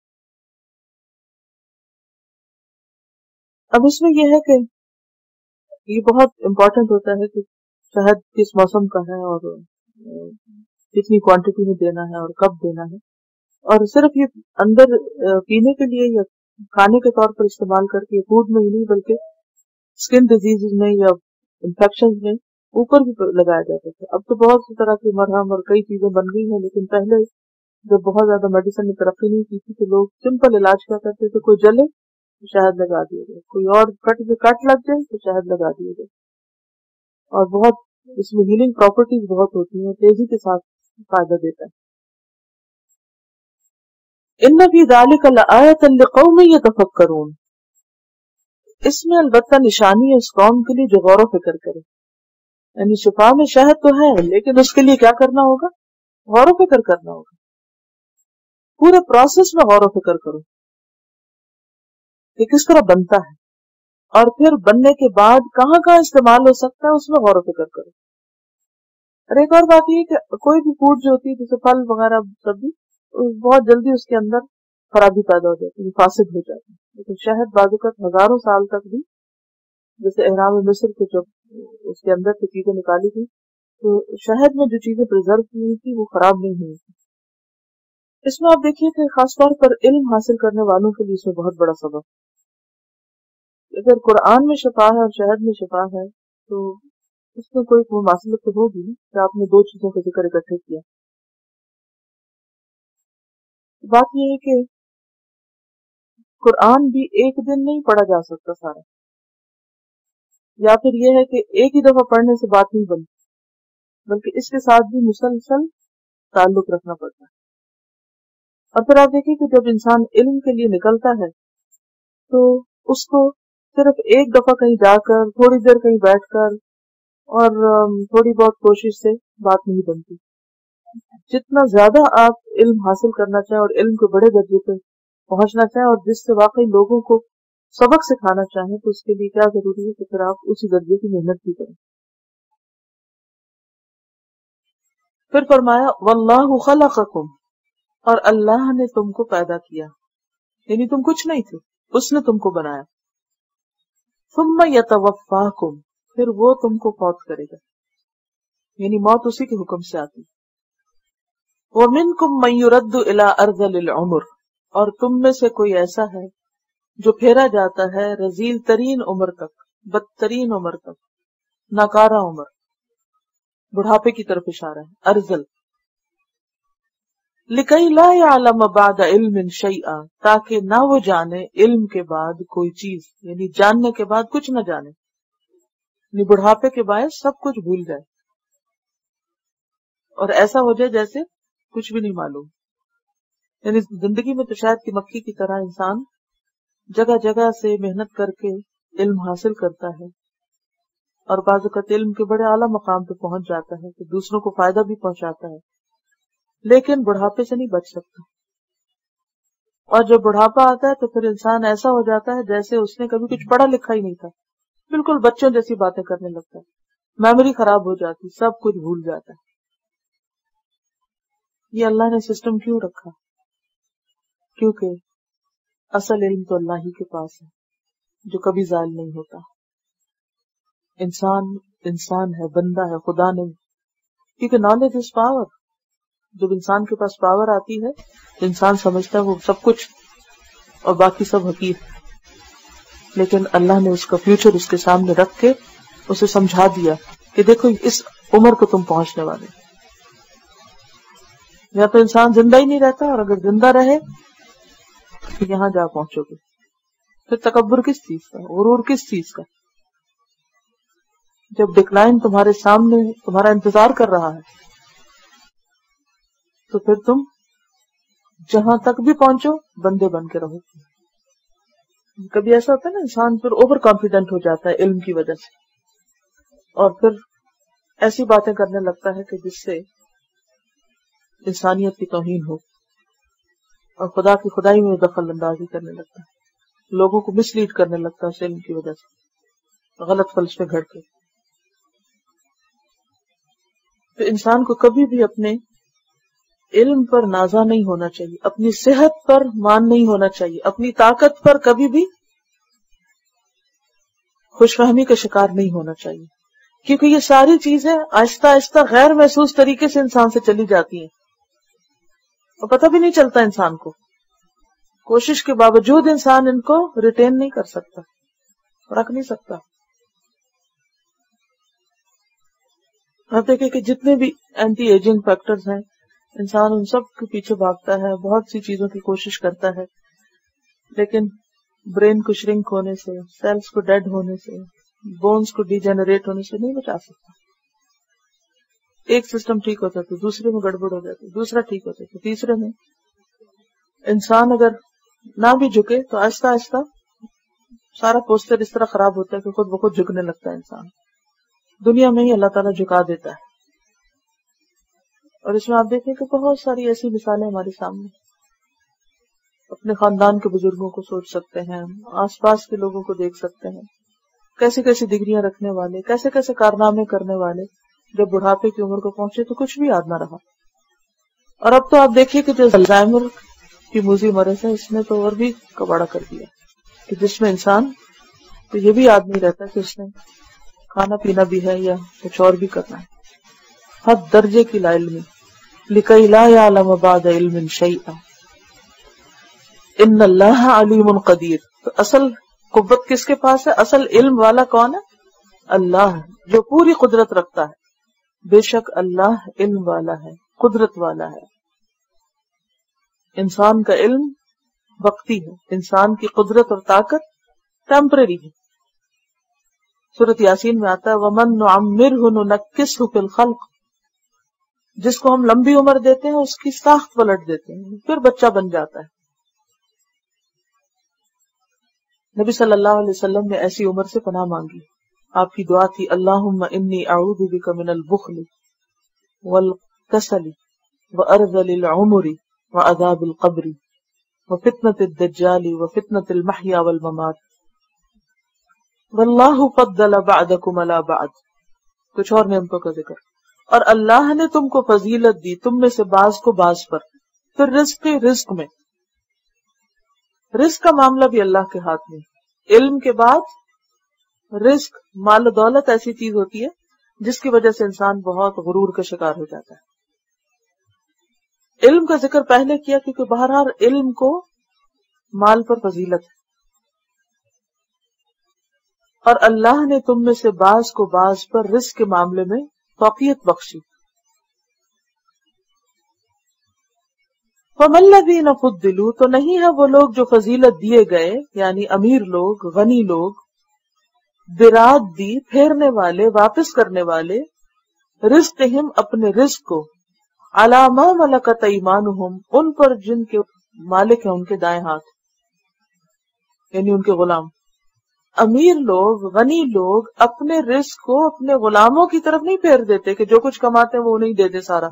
اب اس میں یہ ہے کہ یہ بہت امپورٹنٹ ہوتا ہے کہ شہد کس موسم کا ہے اور کتنی کوانٹٹی میں دینا ہے اور کب دینا ہے. اور صرف یہ اندر پینے کے لیے یا کھانے کے طور پر استعمال کر کے فوڈ میں ہی نہیں بلکہ اسکن ڈیزیز میں یا انفیکشن میں اوپر بھی لگایا جاتا تھا. اب تو بہت سی طرح کے مرہم اور کئی چیزیں بن گئی ہیں، لیکن پہلے جب بہت زیادہ میڈیسن نے ترقی نہیں کی تھی تو لوگ سمپل علاج کیا کرتے تھے، کوئی جلے تو شہد لگا دیے گئے، کوئی اور کٹ لگ جائے تو شہد لگا دیے گئے. اور بہت اس میں ہیلنگ پراپرٹیز بہت ہوتی ہیں، تیزی کے ساتھ فائدہ دیتا ہے. ان فی ذلک لآیۃ لقوم یتفکرون، اس میں البتہ نشانی ہے اس قوم کے لیے جو غور و فکر کرے. یعنی شفا میں شہد تو ہے لیکن اس کے لیے کیا کرنا ہوگا؟ غور و فکر کرنا ہوگا. پورے پروسیس میں غور و فکر کرو کہ کس طرح بنتا ہے، اور پھر بننے کے بعد کہاں کہاں استعمال ہو سکتا ہے اس میں غور و فکر کرو. اور ایک اور بات یہ کہ کوئی بھی فوڈ جو ہوتی ہے جیسے پھل وغیرہ سبزی، بہت جلدی اس کے اندر خرابی پیدا ہو جاتی ہے، فاسد ہو جاتی ہے. لیکن شہد بعض اوقات ہزاروں سال تک بھی، جیسے احرام مصر کے جب اس کے اندر سے چیزیں نکالی تھی تو شہد میں جو چیزیں پرزرو کی ہوئی تھی وہ خراب نہیں ہوئی تھی. اس میں آپ دیکھیے کہ خاص طور پر علم حاصل کرنے والوں کے لیے اس میں بہت بڑا سبب. اگر قرآن میں شفا ہے اور شہد میں شفا ہے تو اس میں کوئی مماثلت تو ہوگی نہیں کہ آپ نے دو چیزوں کا ذکر اکٹھے کیا. بات یہ ہے کہ قرآن بھی ایک دن نہیں پڑھا جا سکتا سارا، یا پھر یہ ہے کہ ایک ہی دفعہ پڑھنے سے بات نہیں بنتی، بلکہ اس کے ساتھ بھی مسلسل تعلق رکھنا پڑتا ہے. اور پھر آپ دیکھیں کہ جب انسان علم کے لیے نکلتا ہے تو اس کو صرف ایک دفعہ کہیں جا کر تھوڑی دیر کہیں بیٹھ کر اور تھوڑی بہت کوشش سے بات نہیں بنتی. جتنا زیادہ آپ علم حاصل کرنا چاہیں اور علم کے بڑے درجے پہ پہنچنا چاہیں اور جس سے واقعی لوگوں کو سبق سکھانا چاہیں تو اس کے لیے کیا ضروری ہے کہ پھر آپ اسی درجے کی محنت بھی کریں. پھر فرمایا واللہ خلقکم، اور اللہ نے تم کو پیدا کیا، یعنی تم کچھ نہیں تھے، اس نے تم کو بنایا. ثم یتوفاکم، پھر وہ تم کو فوت کرے گا، یعنی موت اسی کے حکم سے آتی. ومنکم من یرد الی ارذل العمر، اور تم میں سے کوئی ایسا ہے جو پھیرا جاتا ہے رذیل ترین عمر تک، بدترین عمر تک، ناکارہ عمر، بڑھاپے کی طرف اشارہ ہے. ارذل لکی لا یعلم بعد علم شیئا، تاکہ نہ وہ جانے علم کے بعد کوئی چیز، یعنی جاننے کے بعد کچھ نہ جانے، یعنی بڑھاپے کے باعث سب کچھ بھول جائے اور ایسا ہو جائے جیسے کچھ بھی نہیں معلوم. یعنی زندگی میں تو شاید کی مکھی کی طرح انسان جگہ جگہ سے محنت کر کے علم حاصل کرتا ہے اور بعض اوقات علم کے بڑے اعلیٰ مقام پہ پہنچ جاتا ہے کہ دوسروں کو فائدہ بھی پہنچاتا ہے، لیکن بڑھاپے سے نہیں بچ سکتا. اور جب بڑھاپا آتا ہے تو پھر انسان ایسا ہو جاتا ہے جیسے اس نے کبھی کچھ پڑھا لکھا ہی نہیں تھا، بالکل بچوں جیسی باتیں کرنے لگتا ہے، میموری خراب ہو جاتی، سب کچھ بھول جاتا ہے. یہ اللہ نے سسٹم کیوں رکھا؟ کیونکہ اصل علم تو اللہ ہی کے پاس ہے جو کبھی زائل نہیں ہوتا. انسان ہے، بندہ ہے، خدا نہیں. کیونکہ نالج از پاور. جب انسان کے پاس پاور آتی ہے تو انسان سمجھتا ہے وہ سب کچھ اور باقی سب حقیر. لیکن اللہ نے اس کا فیوچر اس کے سامنے رکھ کے اسے سمجھا دیا کہ دیکھو اس عمر کو تم پہنچنے والے. یا تو انسان زندہ ہی نہیں رہتا، اور اگر زندہ رہے تو یہاں جا پہنچو گے. پھر تکبر کس چیز کا، غرور کس چیز کا؟ جب ڈکلائن تمہارے سامنے تمہارا انتظار کر رہا ہے تو پھر تم جہاں تک بھی پہنچو بندے بن کے رہو. کبھی ایسا ہوتا ہے نا انسان پھر اوور کانفیڈنٹ ہو جاتا ہے علم کی وجہ سے، اور پھر ایسی باتیں کرنے لگتا ہے کہ جس سے انسانیت کی توہین ہو، اور خدا کی خدائی میں دخل اندازی کرنے لگتا ہے، لوگوں کو مس لیڈ کرنے لگتا ہے اس علم کی وجہ سے، غلط فلسفے گھڑ کے. تو انسان کو کبھی بھی اپنے علم پر نازا نہیں ہونا چاہیے، اپنی صحت پر مان نہیں ہونا چاہیے، اپنی طاقت پر کبھی بھی خوش فہمی کا شکار نہیں ہونا چاہیے. کیونکہ یہ ساری چیزیں آہستہ آہستہ غیر محسوس طریقے سے انسان سے چلی جاتی ہیں اور پتہ بھی نہیں چلتا انسان کو. کوشش کے باوجود انسان ان کو ریٹین نہیں کر سکتا، رکھ نہیں سکتا. آپ دیکھیں کہ جتنے بھی اینٹی ایجنگ فیکٹرز ہیں انسان ان سب کے پیچھے بھاگتا ہے، بہت سی چیزوں کی کوشش کرتا ہے، لیکن برین کو شرنک ہونے سے، سیلز کو ڈیڈ ہونے سے، بونز کو ڈی جنریٹ ہونے سے نہیں بچا سکتا. ایک سسٹم ٹھیک ہوتا ہے تو دوسرے میں گڑبڑ ہو جاتی، دوسرا ٹھیک ہوتا ہے تو تیسرے میں. انسان اگر نہ بھی جھکے تو آہستہ آہستہ سارا پوسٹر اس طرح خراب ہوتا ہے کہ خود بخود جھکنے لگتا ہے انسان. دنیا میں ہی اللہ تعالیٰ جھکا دیتا ہے. اور اس میں آپ دیکھیں کہ بہت ساری ایسی مثالیں ہمارے سامنے. اپنے خاندان کے بزرگوں کو سوچ سکتے ہیں، آس پاس کے لوگوں کو دیکھ سکتے ہیں، کیسی کیسی ڈگریاں رکھنے والے، کیسے کیسے کارنامے کرنے والے جب بڑھاپے کی عمر کو پہنچے تو کچھ بھی یاد نہ رہا. اور اب تو آپ دیکھیے کہ جو الزائمر کی موذی مرض ہے اس نے تو اور بھی کباڑا کر دیا، کہ جس میں انسان تو یہ بھی یاد نہیں رہتا کہ اس نے کھانا پینا بھی ہے یا کچھ اور بھی کرنا ہے. حد درجے کی لا علمی، لِكَيْ لَا يَعْلَمَ بَعْدَ عِلْمٍ شَيْئًا إِنَّ اللَّهَ عَلِيمٌ قَدِيرٌ. تو اصل قوت کس کے پاس ہے؟ اصل علم والا کون ہے؟ اللہ، جو پوری قدرت رکھتا ہے. بے شک اللہ علم والا ہے، قدرت والا ہے. انسان کا علم وقتی ہے، انسان کی قدرت اور طاقت ٹیمپرری ہے. سورۃ یاسین میں آتا ہے وَمَن نُعَمِّرْهُ نُنَكِّسْهُ فِي الْخَلْقِ. جس کو ہم لمبی عمر دیتے ہیں اس کی ساخت پلٹ دیتے ہیں، پھر بچہ بن جاتا ہے. نبی صلی اللہ علیہ وسلم نے ایسی عمر سے پناہ مانگی. آپ کی دعا تھی اللہم انی اعوذ بک من البخل والکسل وارذل العمر وعذاب القبر وفتنة الدجال وفتنة المحیا والممات واللہ فضل بعدکم علی بعد. کچھ اور نعمتوں کا ذکر. اور اللہ نے تم کو فضیلت دی تم میں سے بعض کو بعض پر. پھر رزق میں رزق کا معاملہ بھی اللہ کے ہاتھ میں. علم کے بعد رزق، مال و دولت ایسی چیز ہوتی ہے جس کی وجہ سے انسان بہت غرور کا شکار ہو جاتا ہے. علم کا ذکر پہلے کیا کیونکہ بہرحال علم کو مال پر فضیلت ہے. اور اللہ نے تم میں سے بعض کو بعض پر رزق کے معاملے میں فوقیت بخشی. فَمَا الَّذِينَ فُضِّلُوا، تو نہیں ہے وہ لوگ جو فضیلت دیے گئے، یعنی امیر لوگ، غنی لوگ، برات دی، پھیرنے والے، واپس کرنے والے، رزقہم، اپنے رزق کو، عَلَى مَا مَلَكَتْ أَيْمَانُهُمْ، ان پر جن کے مالک ہیں ان کے دائیں ہاتھ، یعنی ان کے غلام. امیر لوگ، غنی لوگ اپنے رزق کو اپنے غلاموں کی طرف نہیں پھیر دیتے کہ جو کچھ کماتے ہیں وہ انہیں دے دے سارا.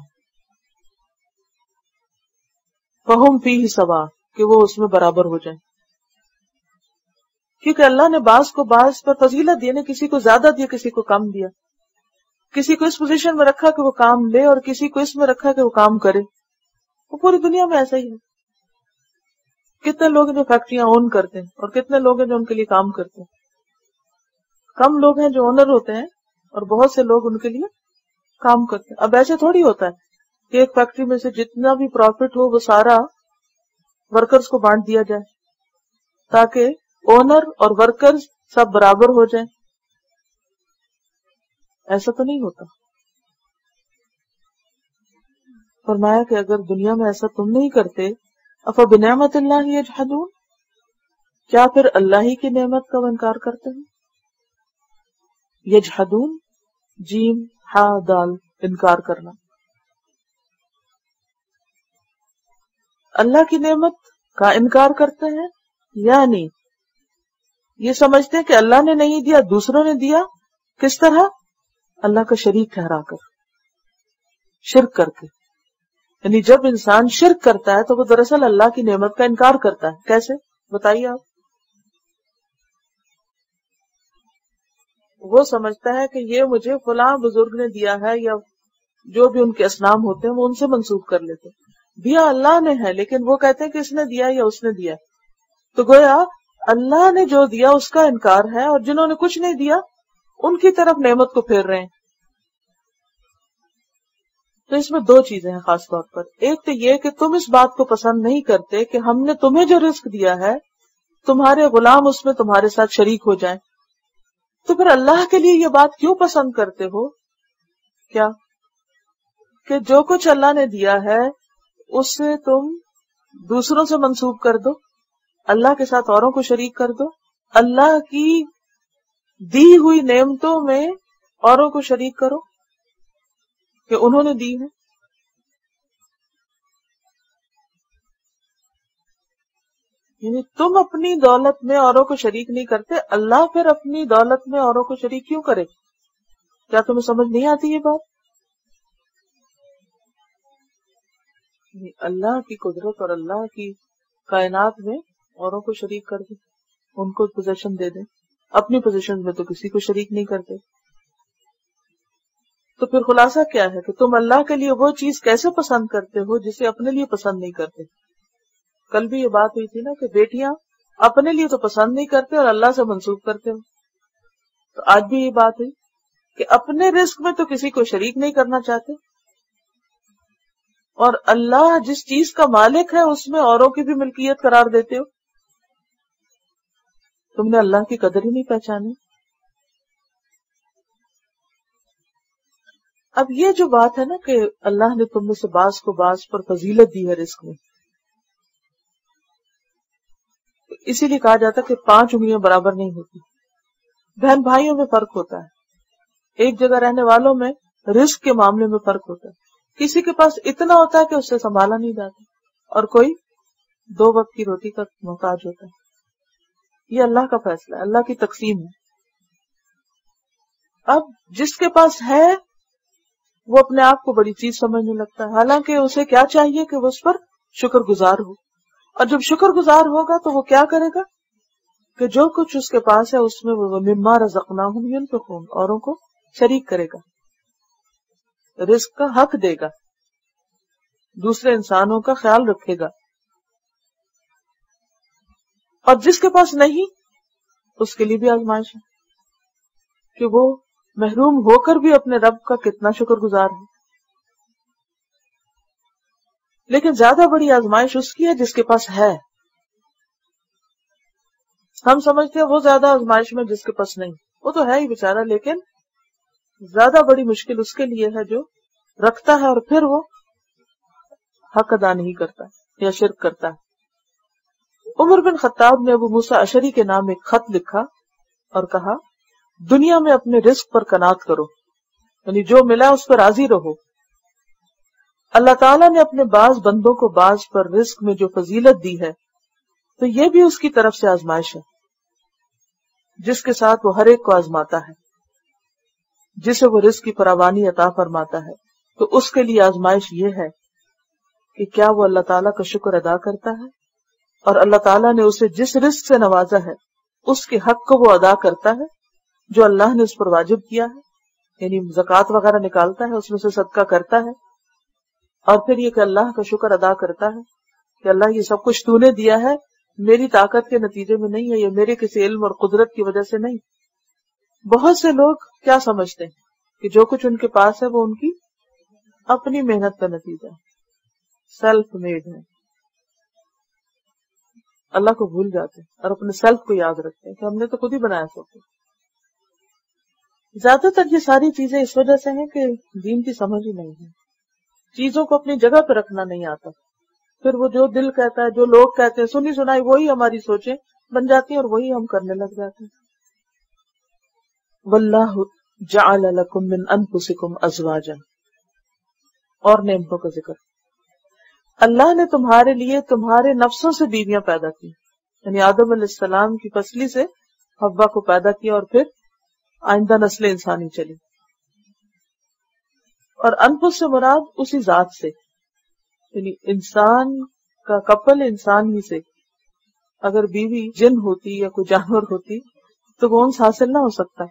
فہم فیہ سوا، کہ وہ اس میں برابر ہو جائیں. کیونکہ اللہ نے بعض کو بعض پر فضیلت دی، نے کسی کو زیادہ دیا کسی کو کم دیا، کسی کو اس پوزیشن میں رکھا کہ وہ کام لے اور کسی کو اس میں رکھا کہ وہ کام کرے. وہ پوری دنیا میں ایسا ہی ہے. کتنے لوگ ہیں جو فیکٹریاں اون کرتے ہیں اور کتنے لوگ ہیں جو ان کے لیے کام کرتے ہیں؟ کم لوگ ہیں جو اونر ہوتے ہیں اور بہت سے لوگ ان کے لیے کام کرتے ہیں. اب ایسے تھوڑی ہوتا ہے کہ ایک فیکٹری میں سے جتنا بھی پروفٹ ہو وہ سارا ورکرز کو بانٹ دیا جائے تاکہ اونر اور ورکرز سب برابر ہو جائیں. ایسا تو نہیں ہوتا. فرمایا کہ اگر دنیا میں ایسا تم نہیں کرتے افبنعمت اللہ یجحدون، کیا پھر اللہ ہی کی نعمت کا وہ انکار کرتے ہیں؟ یجحدون، جیم ہا دال، انکار کرنا. اللہ کی نعمت کا انکار کرتے ہیں، یعنی یہ سمجھتے ہیں کہ اللہ نے نہیں دیا، دوسروں نے دیا. کس طرح؟ اللہ کا شریک ٹھہرا کر، شرک کر کے. یعنی جب انسان شرک کرتا ہے تو وہ دراصل اللہ کی نعمت کا انکار کرتا ہے. کیسے؟ بتائیے آپ. وہ سمجھتا ہے کہ یہ مجھے فلاں بزرگ نے دیا ہے، یا جو بھی ان کے اصنام ہوتے ہیں وہ ان سے منسوب کر لیتے. دیا اللہ نے ہے لیکن وہ کہتے ہیں کہ اس نے دیا یا اس نے دیا. تو گویا اللہ نے جو دیا اس کا انکار ہے، اور جنہوں نے کچھ نہیں دیا ان کی طرف نعمت کو پھیر رہے ہیں. تو اس میں دو چیزیں ہیں خاص طور پر. ایک تو یہ کہ تم اس بات کو پسند نہیں کرتے کہ ہم نے تمہیں جو رزق دیا ہے تمہارے غلام اس میں تمہارے ساتھ شریک ہو جائیں. تو پھر اللہ کے لیے یہ بات کیوں پسند کرتے ہو؟ کیا کہ جو کچھ اللہ نے دیا ہے اس سے تم دوسروں سے منسوب کر دو، اللہ کے ساتھ اوروں کو شریک کر دو، اللہ کی دی ہوئی نعمتوں میں اوروں کو شریک کرو کہ انہوں نے دی ہے. یعنی تم اپنی دولت میں اوروں کو شریک نہیں کرتے، اللہ پھر اپنی دولت میں اوروں کو شریک کیوں کرے؟ کیا تمہیں سمجھ نہیں آتی یہ بات؟ اللہ کی قدرت اور اللہ کی کائنات میں اوروں کو شریک کر دیں، ان کو پوزیشن دے دیں. اپنی پوزیشن میں تو کسی کو شریک نہیں کرتے. تو پھر خلاصہ کیا ہے کہ تم اللہ کے لیے وہ چیز کیسے پسند کرتے ہو جسے اپنے لیے پسند نہیں کرتے. کل بھی یہ بات ہوئی تھی نا کہ بیٹیاں اپنے لیے تو پسند نہیں کرتے اور اللہ سے منسوب کرتے ہو. تو آج بھی یہ بات ہوئی کہ اپنے رزق میں تو کسی کو شریک نہیں کرنا چاہتے، اور اللہ جس چیز کا مالک ہے اس میں اوروں کی بھی ملکیت قرار دیتے ہو. تم نے اللہ کی قدر ہی نہیں پہچانی. اب یہ جو بات ہے نا کہ اللہ نے تم میں سے بعض کو بعض پر فضیلت دی ہے رزق میں، اسی لیے کہا جاتا ہے کہ 5 انگلیاں برابر نہیں ہوتی. بہن بھائیوں میں فرق ہوتا ہے، ایک جگہ رہنے والوں میں رزق کے معاملے میں فرق ہوتا ہے. کسی کے پاس اتنا ہوتا ہے کہ اس سے سنبھالا نہیں جاتا، اور کوئی 2 وقت کی روٹی کا محتاج ہوتا ہے. یہ اللہ کا فیصلہ ہے، اللہ کی تقسیم ہے. اب جس کے پاس ہے وہ اپنے آپ کو بڑی چیز سمجھنے لگتا ہے، حالانکہ اسے کیا چاہیے کہ وہ اس پر شکر گزار ہو. اور جب شکر گزار ہوگا تو وہ کیا کرے گا کہ جو کچھ اس کے پاس ہے اس میں وہ مما رزقناہم ينفقون، اوروں کو شریک کرے گا، رزق کا حق دے گا، دوسرے انسانوں کا خیال رکھے گا. اور جس کے پاس نہیں اس کے لیے بھی آزمائش ہے کہ وہ محروم ہو کر بھی اپنے رب کا کتنا شکر گزار ہے. لیکن زیادہ بڑی آزمائش اس کی ہے جس کے پاس ہے. ہم سمجھتے ہیں وہ زیادہ آزمائش میں جس کے پاس نہیں، وہ تو ہے ہی بیچارہ، لیکن زیادہ بڑی مشکل اس کے لیے ہے جو رکھتا ہے اور پھر وہ حق ادا نہیں کرتا یا شرک کرتا ہے. عمر بن خطاب نے ابو موسیٰ اشعری کے نام ایک خط لکھا اور کہا دنیا میں اپنے رزق پر قناعت کرو، یعنی جو ملا اس پر راضی رہو. اللہ تعالیٰ نے اپنے بعض بندوں کو بعض پر رزق میں جو فضیلت دی ہے تو یہ بھی اس کی طرف سے آزمائش ہے جس کے ساتھ وہ ہر ایک کو آزماتا ہے. جسے وہ رزق کی فراوانی عطا فرماتا ہے تو اس کے لیے آزمائش یہ ہے کہ کیا وہ اللہ تعالیٰ کا شکر ادا کرتا ہے، اور اللہ تعالیٰ نے اسے جس رزق سے نوازا ہے اس کے حق کو وہ ادا کرتا ہے جو اللہ نے اس پر واجب کیا ہے، یعنی زکوٰۃ وغیرہ نکالتا ہے، اس میں سے صدقہ کرتا ہے، اور پھر یہ کہ اللہ کا شکر ادا کرتا ہے کہ اللہ یہ سب کچھ تو نے دیا ہے میری طاقت کے نتیجے میں نہیں ہے، یا میرے کسی علم اور قدرت کی وجہ سے نہیں. بہت سے لوگ کیا سمجھتے ہیں کہ جو کچھ ان کے پاس ہے وہ ان کی اپنی محنت کا نتیجہ ہے، سیلف میڈ ہے. اللہ کو بھول جاتے ہیں اور اپنے سیلف کو یاد رکھتے ہیں کہ ہم نے تو خود ہی بنایا سب کچھ. زیادہ تر یہ ساری چیزیں اس وجہ سے ہیں کہ دین کی سمجھ ہی نہیں ہے، چیزوں کو اپنی جگہ پہ رکھنا نہیں آتا. پھر وہ جو دل کہتا ہے، جو لوگ کہتے ہیں، سنی سنائی وہی ہماری سوچیں بن جاتی ہیں اور وہی ہم کرنے لگ جاتے ہیں. واللہ جعل لکم من انفسکم ازواجا، اور نعمتوں کا ذکر. اللہ نے تمہارے لیے تمہارے نفسوں سے بیویاں پیدا کی، یعنی آدم علیہ السلام کی پسلی سے حوا کو پیدا کیا اور پھر آئندہ نسل انسانی چلی. اور انفس سے مراد اسی ذات سے، یعنی انسان کا کپل انسان ہی سے. اگر بیوی جن ہوتی یا کوئی جانور ہوتی تو وہ انس حاصل نہ ہو سکتا.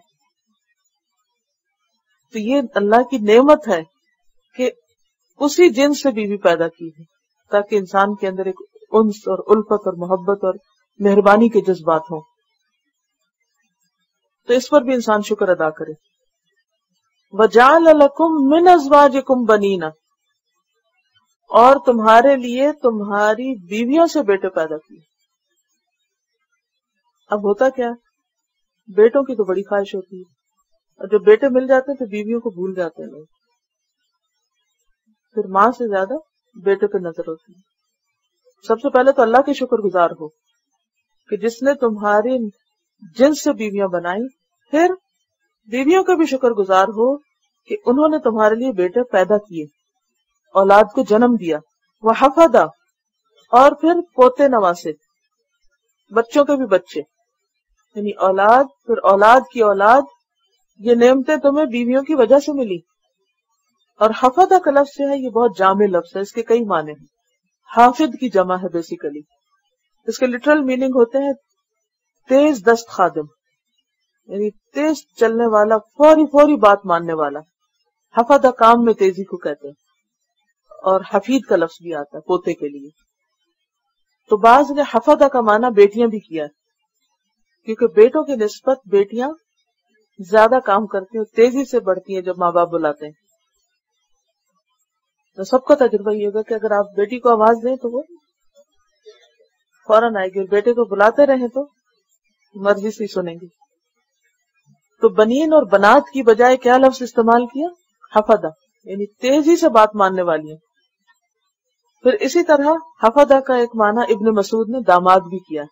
تو یہ اللہ کی نعمت ہے کہ اسی جنس سے بیوی پیدا کی ہے تاکہ انسان کے اندر ایک انس اور الفت اور محبت اور مہربانی کے جذبات ہوں. تو اس پر بھی انسان شکر ادا کرے. وَجَعَلَ لَكُم مِّنْ أَزْوَاجِكُمْ بَنِينَ، اور تمہارے لیے تمہاری بیویوں سے بیٹے پیدا کیے. اب ہوتا کیا، بیٹوں کی تو بڑی خواہش ہوتی ہے، اور جب بیٹے مل جاتے ہیں تو بیویوں کو بھول جاتے ہیں لوگ. پھر ماں سے زیادہ بیٹے پہ نظر ہوتی ہے. سب سے پہلے تو اللہ کے شکر گزار ہو کہ جس نے تمہاری جنس سے بیویاں بنائی، پھر بیویوں کا بھی شکر گزار ہو کہ انہوں نے تمہارے لیے بیٹے پیدا کیے، اولاد کو جنم دیا. وحفظا، اور پھر پوتے نواسے، بچوں کے بھی بچے، یعنی اولاد پھر اولاد کی اولاد. یہ نعمتیں تمہیں بیویوں کی وجہ سے ملی. اور حفظہ کا لفظ جو ہے یہ بہت جامع لفظ ہے، اس کے کئی معنی ہیں. حافظ کی جمع ہے بیسیکلی. اس کے لٹرل میننگ ہوتے ہیں تیز دست خادم، یعنی تیز چلنے والا، فوری بات ماننے والا. حفظہ کام میں تیزی کو کہتے ہیں. اور حفید کا لفظ بھی آتا ہے پوتے کے لیے. تو بعض نے حفظہ کا معنی بیٹیاں بھی کیا ہے، کیونکہ بیٹوں کی نسبت بیٹیاں زیادہ کام کرتی ہیں، تیزی سے بڑھتی ہیں جب ماں باپ بلاتے ہیں. تو سب کا تجربہ یہ ہوگا کہ اگر آپ بیٹی کو آواز دیں تو وہ فوراً آئے گی، اور بیٹے کو بلاتے رہیں تو مرضی سے سنیں گی. تو بنین اور بنات کی بجائے کیا لفظ استعمال کیا؟ حفظہ، یعنی تیزی سے بات ماننے والی ہیں. پھر اسی طرح حفظہ کا ایک معنی ابن مسعود نے داماد بھی کیا،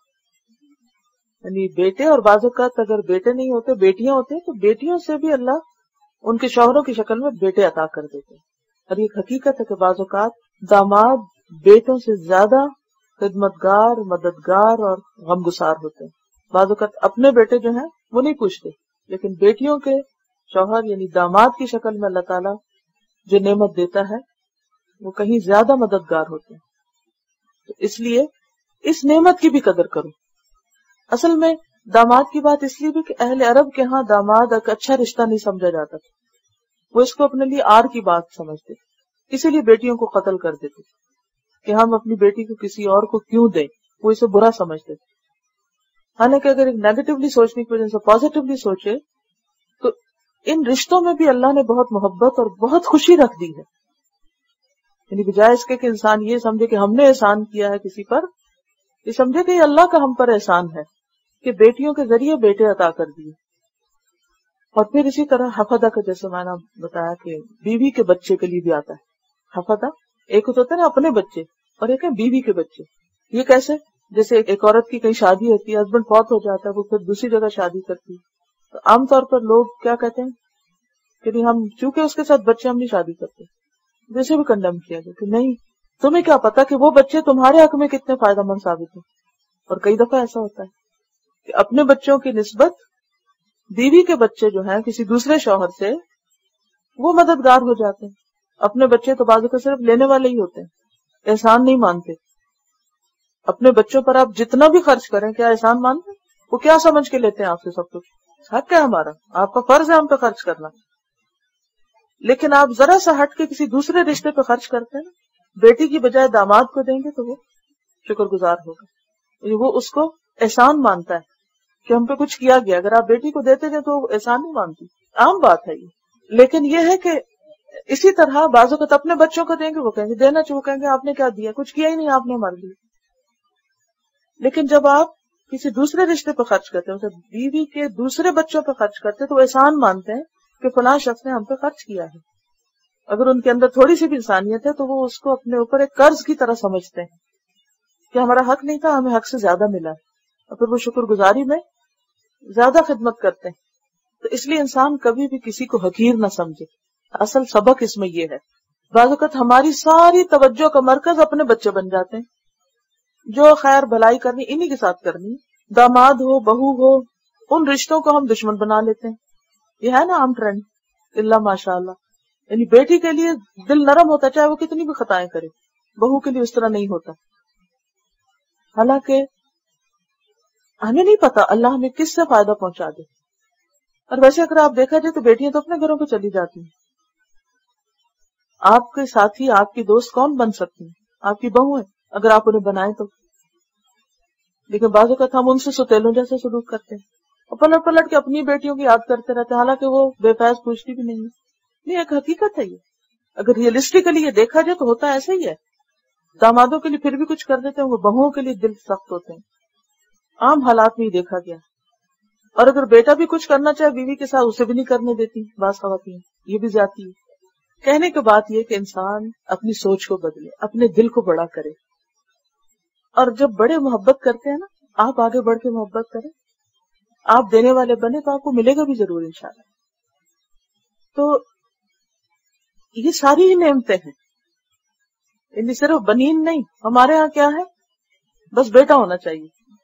یعنی بیٹے. اور بعض اوقات اگر بیٹے نہیں ہوتے، بیٹیاں ہوتے ہیں، تو بیٹیوں سے بھی اللہ ان کے شوہروں کی شکل میں بیٹے عطا کر دیتے ہیں. اور یہ حقیقت ہے کہ بعض اوقات داماد بیٹوں سے زیادہ خدمتگار، مددگار اور غمگسار ہوتے ہیں. بعض اوقات اپنے بیٹے جو ہیں وہ نہیں پوچھتے، لیکن بیٹیوں کے شوہر یعنی داماد کی شکل میں اللہ تعالیٰ جو نعمت دیتا ہے وہ کہیں زیادہ مددگار ہوتے ہیں. تو اس لیے اس نعمت کی بھی قدر کرو. اصل میں داماد کی بات اس لیے بھی کہ اہل عرب کے ہاں داماد ایک اچھا رشتہ نہیں سمجھا جاتا تھا. وہ اس کو اپنے لیے آر کی بات سمجھتے، اسی لیے بیٹیوں کو قتل کر دیتے کہ ہم اپنی بیٹی کو کسی اور کو کیوں دیں. وہ اسے برا سمجھتے. حالانکہ اگر ایک نیگیٹولی سوچنے کی وجہ سے پازیٹیولی سوچے تو ان رشتوں میں بھی اللہ نے بہت محبت اور بہت خوشی رکھ دی ہے. یعنی بجائے اس کے کہ انسان یہ سمجھے کہ ہم نے احسان کیا ہے کسی پر، یہ سمجھے کہ یہ اللہ کا ہم پر احسان ہے کہ بیٹیوں کے ذریعے بیٹے عطا کر دیے. اور پھر اسی طرح حفظہ کا جیسے میں نے بتایا کہ بیوی کے بچے کے لیے بھی آتا ہے. حفظہ ایک ہوتا ہے نا اپنے بچے، اور ایک ہے بیوی کے بچے. یہ کیسے؟ جیسے ایک عورت کی کہیں شادی ہوتی ہے، ہسبینڈ فوت ہو جاتا ہے، وہ پھر دوسری جگہ شادی کرتی ہے، تو عام طور پر لوگ کیا کہتے ہیں کہ نہیں، ہم چونکہ اس کے ساتھ بچے ہم نہیں شادی کرتے. جیسے بھی کنڈم کیا گیا کہ نہیں، تمہیں کیا پتا کہ وہ بچے تمہارے حق میں کتنے فائدہ مند ثابت ہیں. اور کئی دفعہ ایسا ہوتا ہے کہ اپنے بچوں کی نسبت بیوی کے بچے جو ہیں کسی دوسرے شوہر سے وہ مددگار ہو جاتے ہیں. اپنے بچے تو بعض اوقات صرف لینے والے ہی ہوتے ہیں، احسان نہیں مانتے. اپنے بچوں پر آپ جتنا بھی خرچ کریں کیا احسان مانتے؟ وہ کیا سمجھ کے لیتے ہیں آپ سے سب کچھ؟ حق ہے ہمارا، آپ کا فرض ہے ہم پہ خرچ کرنا. لیکن آپ ذرا سا ہٹ کے کسی دوسرے رشتے پہ خرچ کرتے ہیں، بیٹی کی بجائے داماد کو دیں گے تو وہ شکر گزار ہوگا. وہ اس کو احسان مانتا ہے کہ ہم پہ کچھ کیا گیا. اگر آپ بیٹی کو دیتے تھے تو وہ احسان نہیں مانتی, عام بات ہے یہ. لیکن یہ ہے کہ اسی طرح بعض اوقات اپنے بچوں کو دیں گے, وہ کہیں گے دینا چاہیے, وہ کہیں گے آپ نے کیا دیا, کچھ کیا ہی نہیں آپ نے ہمارے لیے. لیکن جب آپ کسی دوسرے رشتے پہ خرچ کرتے ہیں, بیوی کے دوسرے بچوں پہ خرچ کرتے ہیں, تو وہ احسان مانتے ہیں کہ فلاں شخص نے ہم پہ خرچ کیا ہے. اگر ان کے اندر تھوڑی سی بھی انسانیت ہے تو وہ اس کو اپنے اوپر ایک قرض کی طرح سمجھتے ہیں کہ ہمارا حق نہیں تھا, ہمیں حق سے زیادہ ملا, اور پھر وہ شکر گزاری میں زیادہ خدمت کرتے ہیں. تو اس لیے انسان کبھی بھی کسی کو حقیر نہ سمجھے. اصل سبق اس میں یہ ہے. بعض اوقات ہماری ساری توجہ کا مرکز اپنے بچے بن جاتے ہیں, جو خیر بھلائی کرنی انہی کے ساتھ کرنی, داماد ہو بہو ہو, ان رشتوں کو ہم دشمن بنا لیتے ہیں. یہ ہے نا عام ٹرینڈ, اللہ ماشاء اللہ. یعنی بیٹی کے لیے دل نرم ہوتا چاہے وہ کتنی بھی خطائیں کرے, بہو کے لیے اس طرح نہیں ہوتا. حالانکہ ہمیں نہیں پتا اللہ ہمیں کس سے فائدہ پہنچا دے. اور ویسے اگر آپ دیکھا جائے تو بیٹیاں تو اپنے گھروں کو چلی جاتی ہیں. آپ کے ساتھی, آپ کی دوست کون بن سکتی ہیں؟ آپ کی بہو ہے, اگر آپ انہیں بنائیں تو. لیکن بعض اوقات ہم ان سے ستیلوں جیسے سلوک کرتے ہیں اور پلٹ پلٹ کے اپنی بیٹیوں کی یاد کرتے رہتے ہیں, حالانکہ وہ بے فیض پوچھتی بھی نہیں ہے. یہ ایک حقیقت ہے. یہ اگر ریئلسٹیکلی یہ دیکھا جائے تو ہوتا ایسا ہی ہے. دامادوں کے لیے پھر بھی کچھ کر دیتے ہیں, وہ بہوؤں کے لیے دل سخت ہوتے ہیں. عام حالات میں یہ دیکھا گیا. اور اگر بیٹا بھی کچھ کرنا چاہے بیوی کے ساتھ, اسے بھی نہیں کرنے دیتی بعض خواتین. یہ بھی زیادتی ہے. کہنے کی بات یہ کہ انسان اپنی سوچ کو بدلے, اپنے دل کو بڑا کرے. اور جب بڑے محبت کرتے ہیں نا, آپ آگے بڑھ کے محبت کریں, آپ دینے والے بنے تو آپ کو ملے گا بھی ضرور انشاءاللہ. تو یہ ساری ہی نعمتیں ہیں, یعنی صرف بنین نہیں. ہمارے ہاں کیا ہے, بس بیٹا ہونا چاہیے,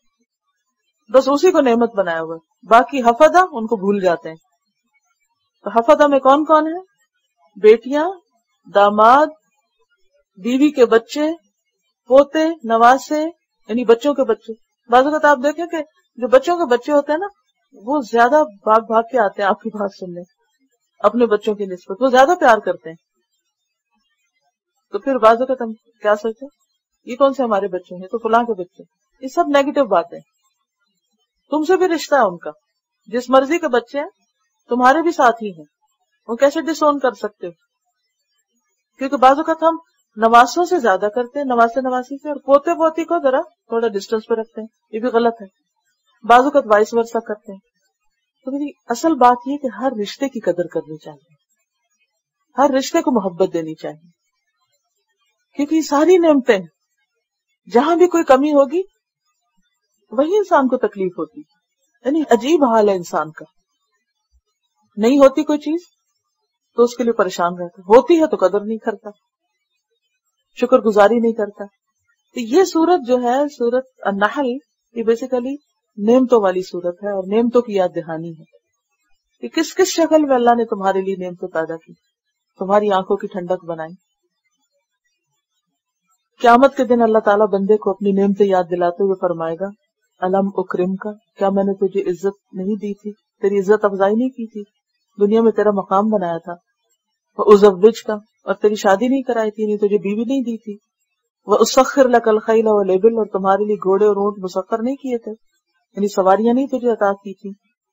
بس اسی کو نعمت بنایا ہوا ہے. باقی حفظہ ان کو بھول جاتے ہیں. تو حفظہ میں کون کون ہے؟ بیٹیاں, داماد, بیوی کے بچے, پوتے, نواسے, یعنی بچوں کے بچے. بعض اوقات آپ دیکھیں کہ جو بچوں کے بچے ہوتے ہیں نا, وہ زیادہ بھاگ بھاگ کے آتے ہیں آپ کی بات سننے, اپنے بچوں کی نسبت وہ زیادہ پیار کرتے ہیں. تو پھر بعض اوقات ہم کیا سوچتے ہیں, یہ کون سے ہمارے بچے ہیں, تو فلاں کے بچے. یہ سب نیگیٹو باتیں. تم سے بھی رشتہ ہے ان کا, جس مرضی کے بچے ہیں تمہارے بھی ساتھی ہیں, وہ کیسے ڈس اون کر سکتے ہو؟ کیونکہ بعض اوقات ہم نواسوں سے زیادہ کرتے ہیں, نواسے نواسی سے, اور پوتے پوتی کو ذرا تھوڑا ڈسٹینس پہ رکھتے ہیں. یہ بھی غلط ہے. بعض اوقات وائس ورسا کرتے ہیں. تو میری اصل بات یہ کہ ہر رشتے کی قدر کرنی چاہیے, ہر رشتے کو محبت دینی چاہیے, کیونکہ یہ ساری نعمتیں ہیں. جہاں بھی کوئی کمی ہوگی وہی انسان کو تکلیف ہوتی. یعنی عجیب حال ہے انسان کا, نہیں ہوتی کوئی چیز تو اس کے لیے پریشان رہتا, ہوتی ہے تو قدر نہیں کرتا, شکر گزاری نہیں کرتا. تو یہ سورت جو ہے, سورت النحل, یہ بیسیکلی نعمتوں والی سورت ہے, اور نعمتوں کی یاد دہانی ہے کہ کس کس شکل میں اللہ نے تمہارے لیے نعمتیں پیدا کی, تمہاری آنکھوں کی ٹھنڈک بنائی. قیامت کے دن اللہ تعالیٰ بندے کو اپنی نعمتیں یاد دلاتے ہوئے فرمائے گا, الم اکرم کا, کیا میں نے تجھے عزت نہیں دی تھی, تیری عزت افزائی نہیں کی تھی, دنیا میں تیرا مقام بنایا تھا. وَأُزَوِّجْكَ کا, اور تیری شادی نہیں کرائی تھی, نہیں تجھے بیوی نہیں دی تھی. وَأُسَخِّرْ لَكَ الْخَيْلَ وَالْإِبِلَ, اور تمہارے لیے گھوڑے اور اونٹ مسخر نہیں کیے تھے, یعنی سواریاں نہیں تجھے عطا کی تھی.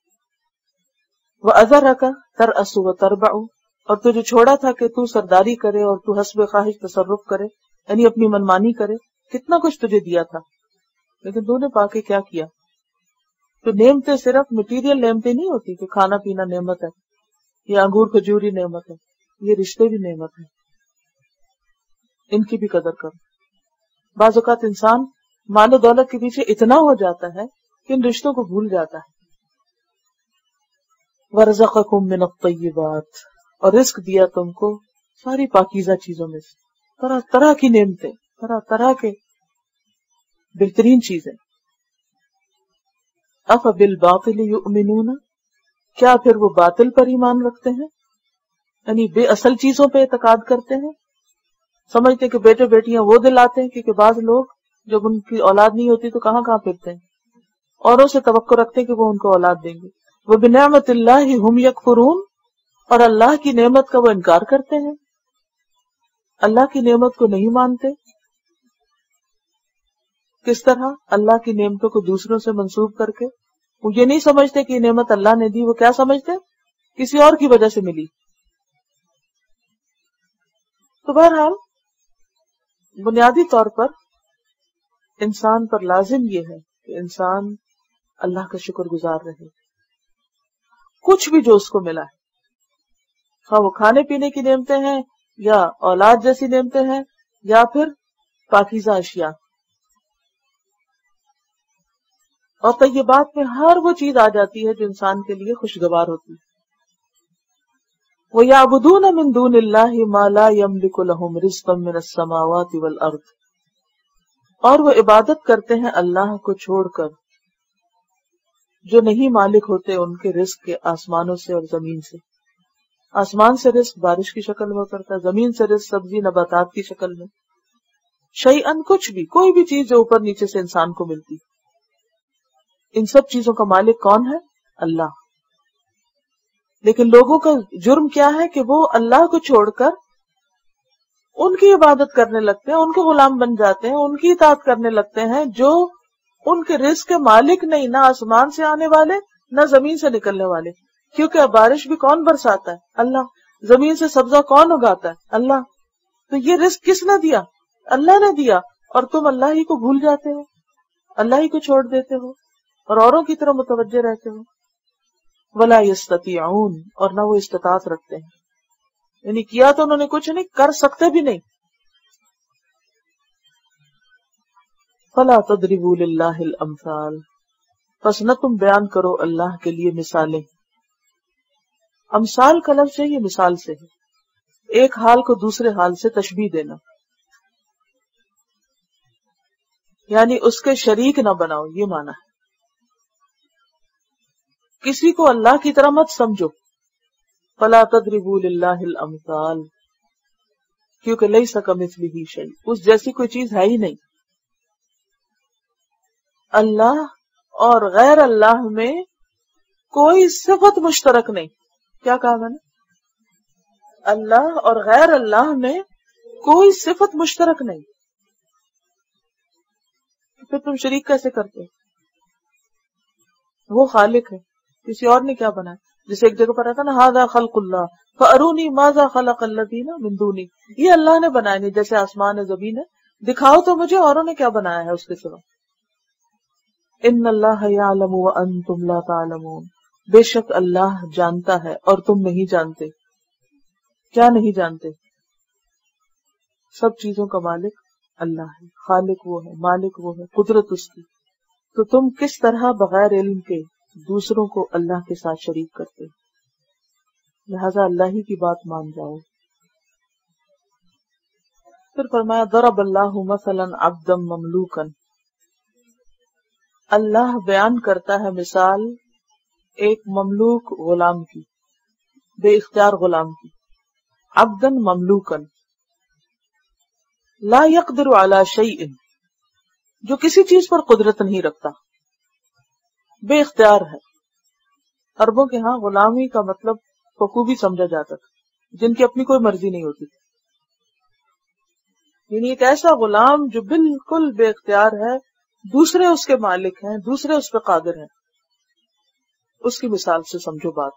وَأَذَرَكَ تَرْأَسُ وَتَرْبَعُ, اور تجھے چھوڑا تھا کہ تو سرداری کرے اور تو حسب خواہش تصرف کرے, یعنی اپنی منمانی کرے. کتنا کچھ تجھے دیا تھا, لیکن تو نے پا کے کیا کیا؟ تو نعمتیں صرف مٹیریل نعمتیں نہیں ہوتی کہ کھانا پینا نعمت ہے, یا انگور کھجوری نعمت ہے, یہ رشتے بھی نعمت ہے, ان کی بھی قدر کرو. بعض اوقات انسان مال و دولت کے پیچھے اتنا ہو جاتا ہے کہ ان رشتوں کو بھول جاتا ہے. وَرَزَقَكُم مِّنَ الطَّيِّبَاتِ, اور رزق دیا تم کو ساری پاکیزہ چیزوں میں سے, طرح طرح کی نعمتیں, طرح طرح کے بہترین چیزیں. أَفَبِالْبَاطِلِ يُؤْمِنُونَ, کیا پھر وہ باطل پر ایمان رکھتے ہیں, یعنی بے اصل چیزوں پہ اعتقاد کرتے ہیں. سمجھتے ہیں کہ بیٹے بیٹیاں وہ دلاتے ہیں, کیونکہ بعض لوگ جب ان کی اولاد نہیں ہوتی تو کہاں کہاں پھرتے ہیں, اوروں سے توقع رکھتے ہیں کہ وہ ان کو اولاد دیں گے. وَبِنِعْمَةِ اللَّهِ هُمْ يَكْفُرُونَ, اور اللہ کی نعمت کا وہ انکار کرتے ہیں, اللہ کی نعمت کو نہیں مانتے. کس طرح؟ اللہ کی نعمتوں کو دوسروں سے منسوب کر کے. وہ یہ نہیں سمجھتے کہ یہ نعمت اللہ نے دی، وہ کیا سمجھتے؟ کسی اور کی وجہ سے ملی. تو بہرحال بنیادی طور پر انسان پر لازم یہ ہے کہ انسان اللہ کا شکر گزار رہے، کچھ بھی جو اس کو ملا ہے، خواہ وہ کھانے پینے کی نعمتیں ہیں یا اولاد جیسی نعمتیں ہیں یا پھر پاکیزہ اشیاء. اور طیبات میں ہر وہ چیز آ جاتی ہے جو انسان کے لیے خوشگوار ہوتی ہے. وَيَعْبُدُونَ مِن دُونِ اللَّهِ مَا لَا يَمْلِكُ لَهُمْ رِزْقًا مِنَ السَّمَاوَاتِ وَالْأَرْضِ، اور وہ عبادت کرتے ہیں اللہ کو چھوڑ کر جو نہیں مالک ہوتے ان کے رزق کے آسمانوں سے اور زمین سے. آسمان سے رزق بارش کی شکل میں اترتا ہے، زمین سے رزق سبزی نباتات کی شکل میں. شیئن کچھ بھی، کوئی بھی چیز جو اوپر نیچے سے انسان کو ملتی، ان سب چیزوں کا مالک کون ہے؟ اللہ. لیکن لوگوں کا جرم کیا ہے کہ وہ اللہ کو چھوڑ کر ان کی عبادت کرنے لگتے ہیں، ان کے غلام بن جاتے ہیں، ان کی اطاعت کرنے لگتے ہیں جو ان کے رزق کے مالک نہیں، نہ آسمان سے آنے والے نہ زمین سے نکلنے والے. کیونکہ اب بارش بھی کون برساتا ہے؟ اللہ. زمین سے سبزہ کون اگاتا ہے؟ اللہ. تو یہ رزق کس نے دیا؟ اللہ نے دیا. اور تم اللہ ہی کو بھول جاتے ہو، اللہ ہی کو چھوڑ دیتے ہو اور اوروں کی طرح متوجہ رہتے ہو. ولا یستطیعون، اور نہ وہ استطاعت رکھتے ہیں، یعنی کیا تو انہوں نے کچھ نہیں، کر سکتے بھی نہیں. فلا تضربوا للہ الامثال، پس نہ تم بیان کرو اللہ کے لیے مثالیں. امثال کا لفظ ہے، یہ مثال سے ہے، ایک حال کو دوسرے حال سے تشبیہ دینا، یعنی اس کے شریک نہ بناؤ، یہ معنی ہے. کسی کو اللہ کی طرح مت سمجھو. فلا تضربوا للہ الامثال، کیونکہ لیس کمثلہ شیء، اس جیسی کوئی چیز ہے ہی نہیں. اللہ اور غیر اللہ میں کوئی صفت مشترک نہیں. کیا کہا میں نے؟ اللہ اور غیر اللہ میں کوئی صفت مشترک نہیں. پھر تم شریک کیسے کرتے؟ وہ خالق ہے، کسی اور نے کیا بنایا؟ جسے ایک جگہ پر رہتا نا، ھذا خلق اللہ فارونی ماذا خلق الذین من دونی، یہ اللہ نے بنایا نہیں، جیسے آسمان ہے زمین ہے، دکھاؤ تو مجھے اوروں نے کیا بنایا ہے اس کے سوا. ان اللہ یعلم وانتم لا تعلمون، بے شک اللہ جانتا ہے اور تم نہیں جانتے. کیا نہیں جانتے؟ سب چیزوں کا مالک اللہ ہے، خالق وہ ہے، مالک وہ ہے، قدرت اس کی. تو تم کس طرح بغیر علم کے دوسروں کو اللہ کے ساتھ شریک کرتے؟ لہذا اللہ ہی کی بات مان جاؤ. پھر فرمایا ضرب اللہ مثلا عبدا مملوکا، اللہ بیان کرتا ہے مثال ایک مملوک غلام کی، بے اختیار غلام کی. عبدا مملوکا لا يقدر على شيء، جو کسی چیز پر قدرت نہیں رکھتا، بے اختیار ہے. عربوں کے ہاں غلامی کا مطلب بخوبی سمجھا جاتا تھا، جن کی اپنی کوئی مرضی نہیں ہوتی تھی. یعنی ایک ایسا غلام جو بالکل بے اختیار ہے، دوسرے اس کے مالک ہیں، دوسرے اس پہ قادر ہیں. اس کی مثال سے سمجھو بات.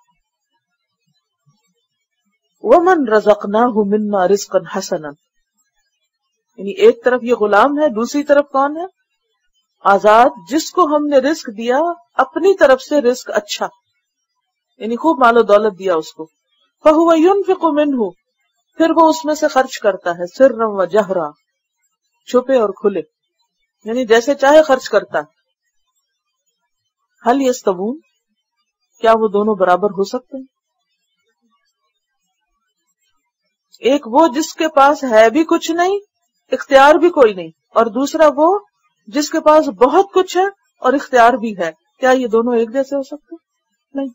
وَمَن رَزَقْنَاهُ مِنَّا رِزْقًا حَسَنًا، یعنی ایک طرف یہ غلام ہے، دوسری طرف کون ہے؟ آزاد، جس کو ہم نے رزق دیا اپنی طرف سے، رزق اچھا، یعنی خوب مال و دولت دیا اس کو. فَهُوَ يُنْفِقُ مِنْهُ، پھر وہ اس میں سے خرچ کرتا ہے، سرًا وجہرا، چھپے اور کھلے، یعنی جیسے چاہے خرچ کرتا ہے. هل يستوون، کیا وہ دونوں برابر ہو سکتے ہیں؟ ایک وہ جس کے پاس ہے بھی کچھ نہیں، اختیار بھی کوئی نہیں، اور دوسرا وہ جس کے پاس بہت کچھ ہے اور اختیار بھی ہے. کیا یہ دونوں ایک جیسے ہو سکتے؟ نہیں.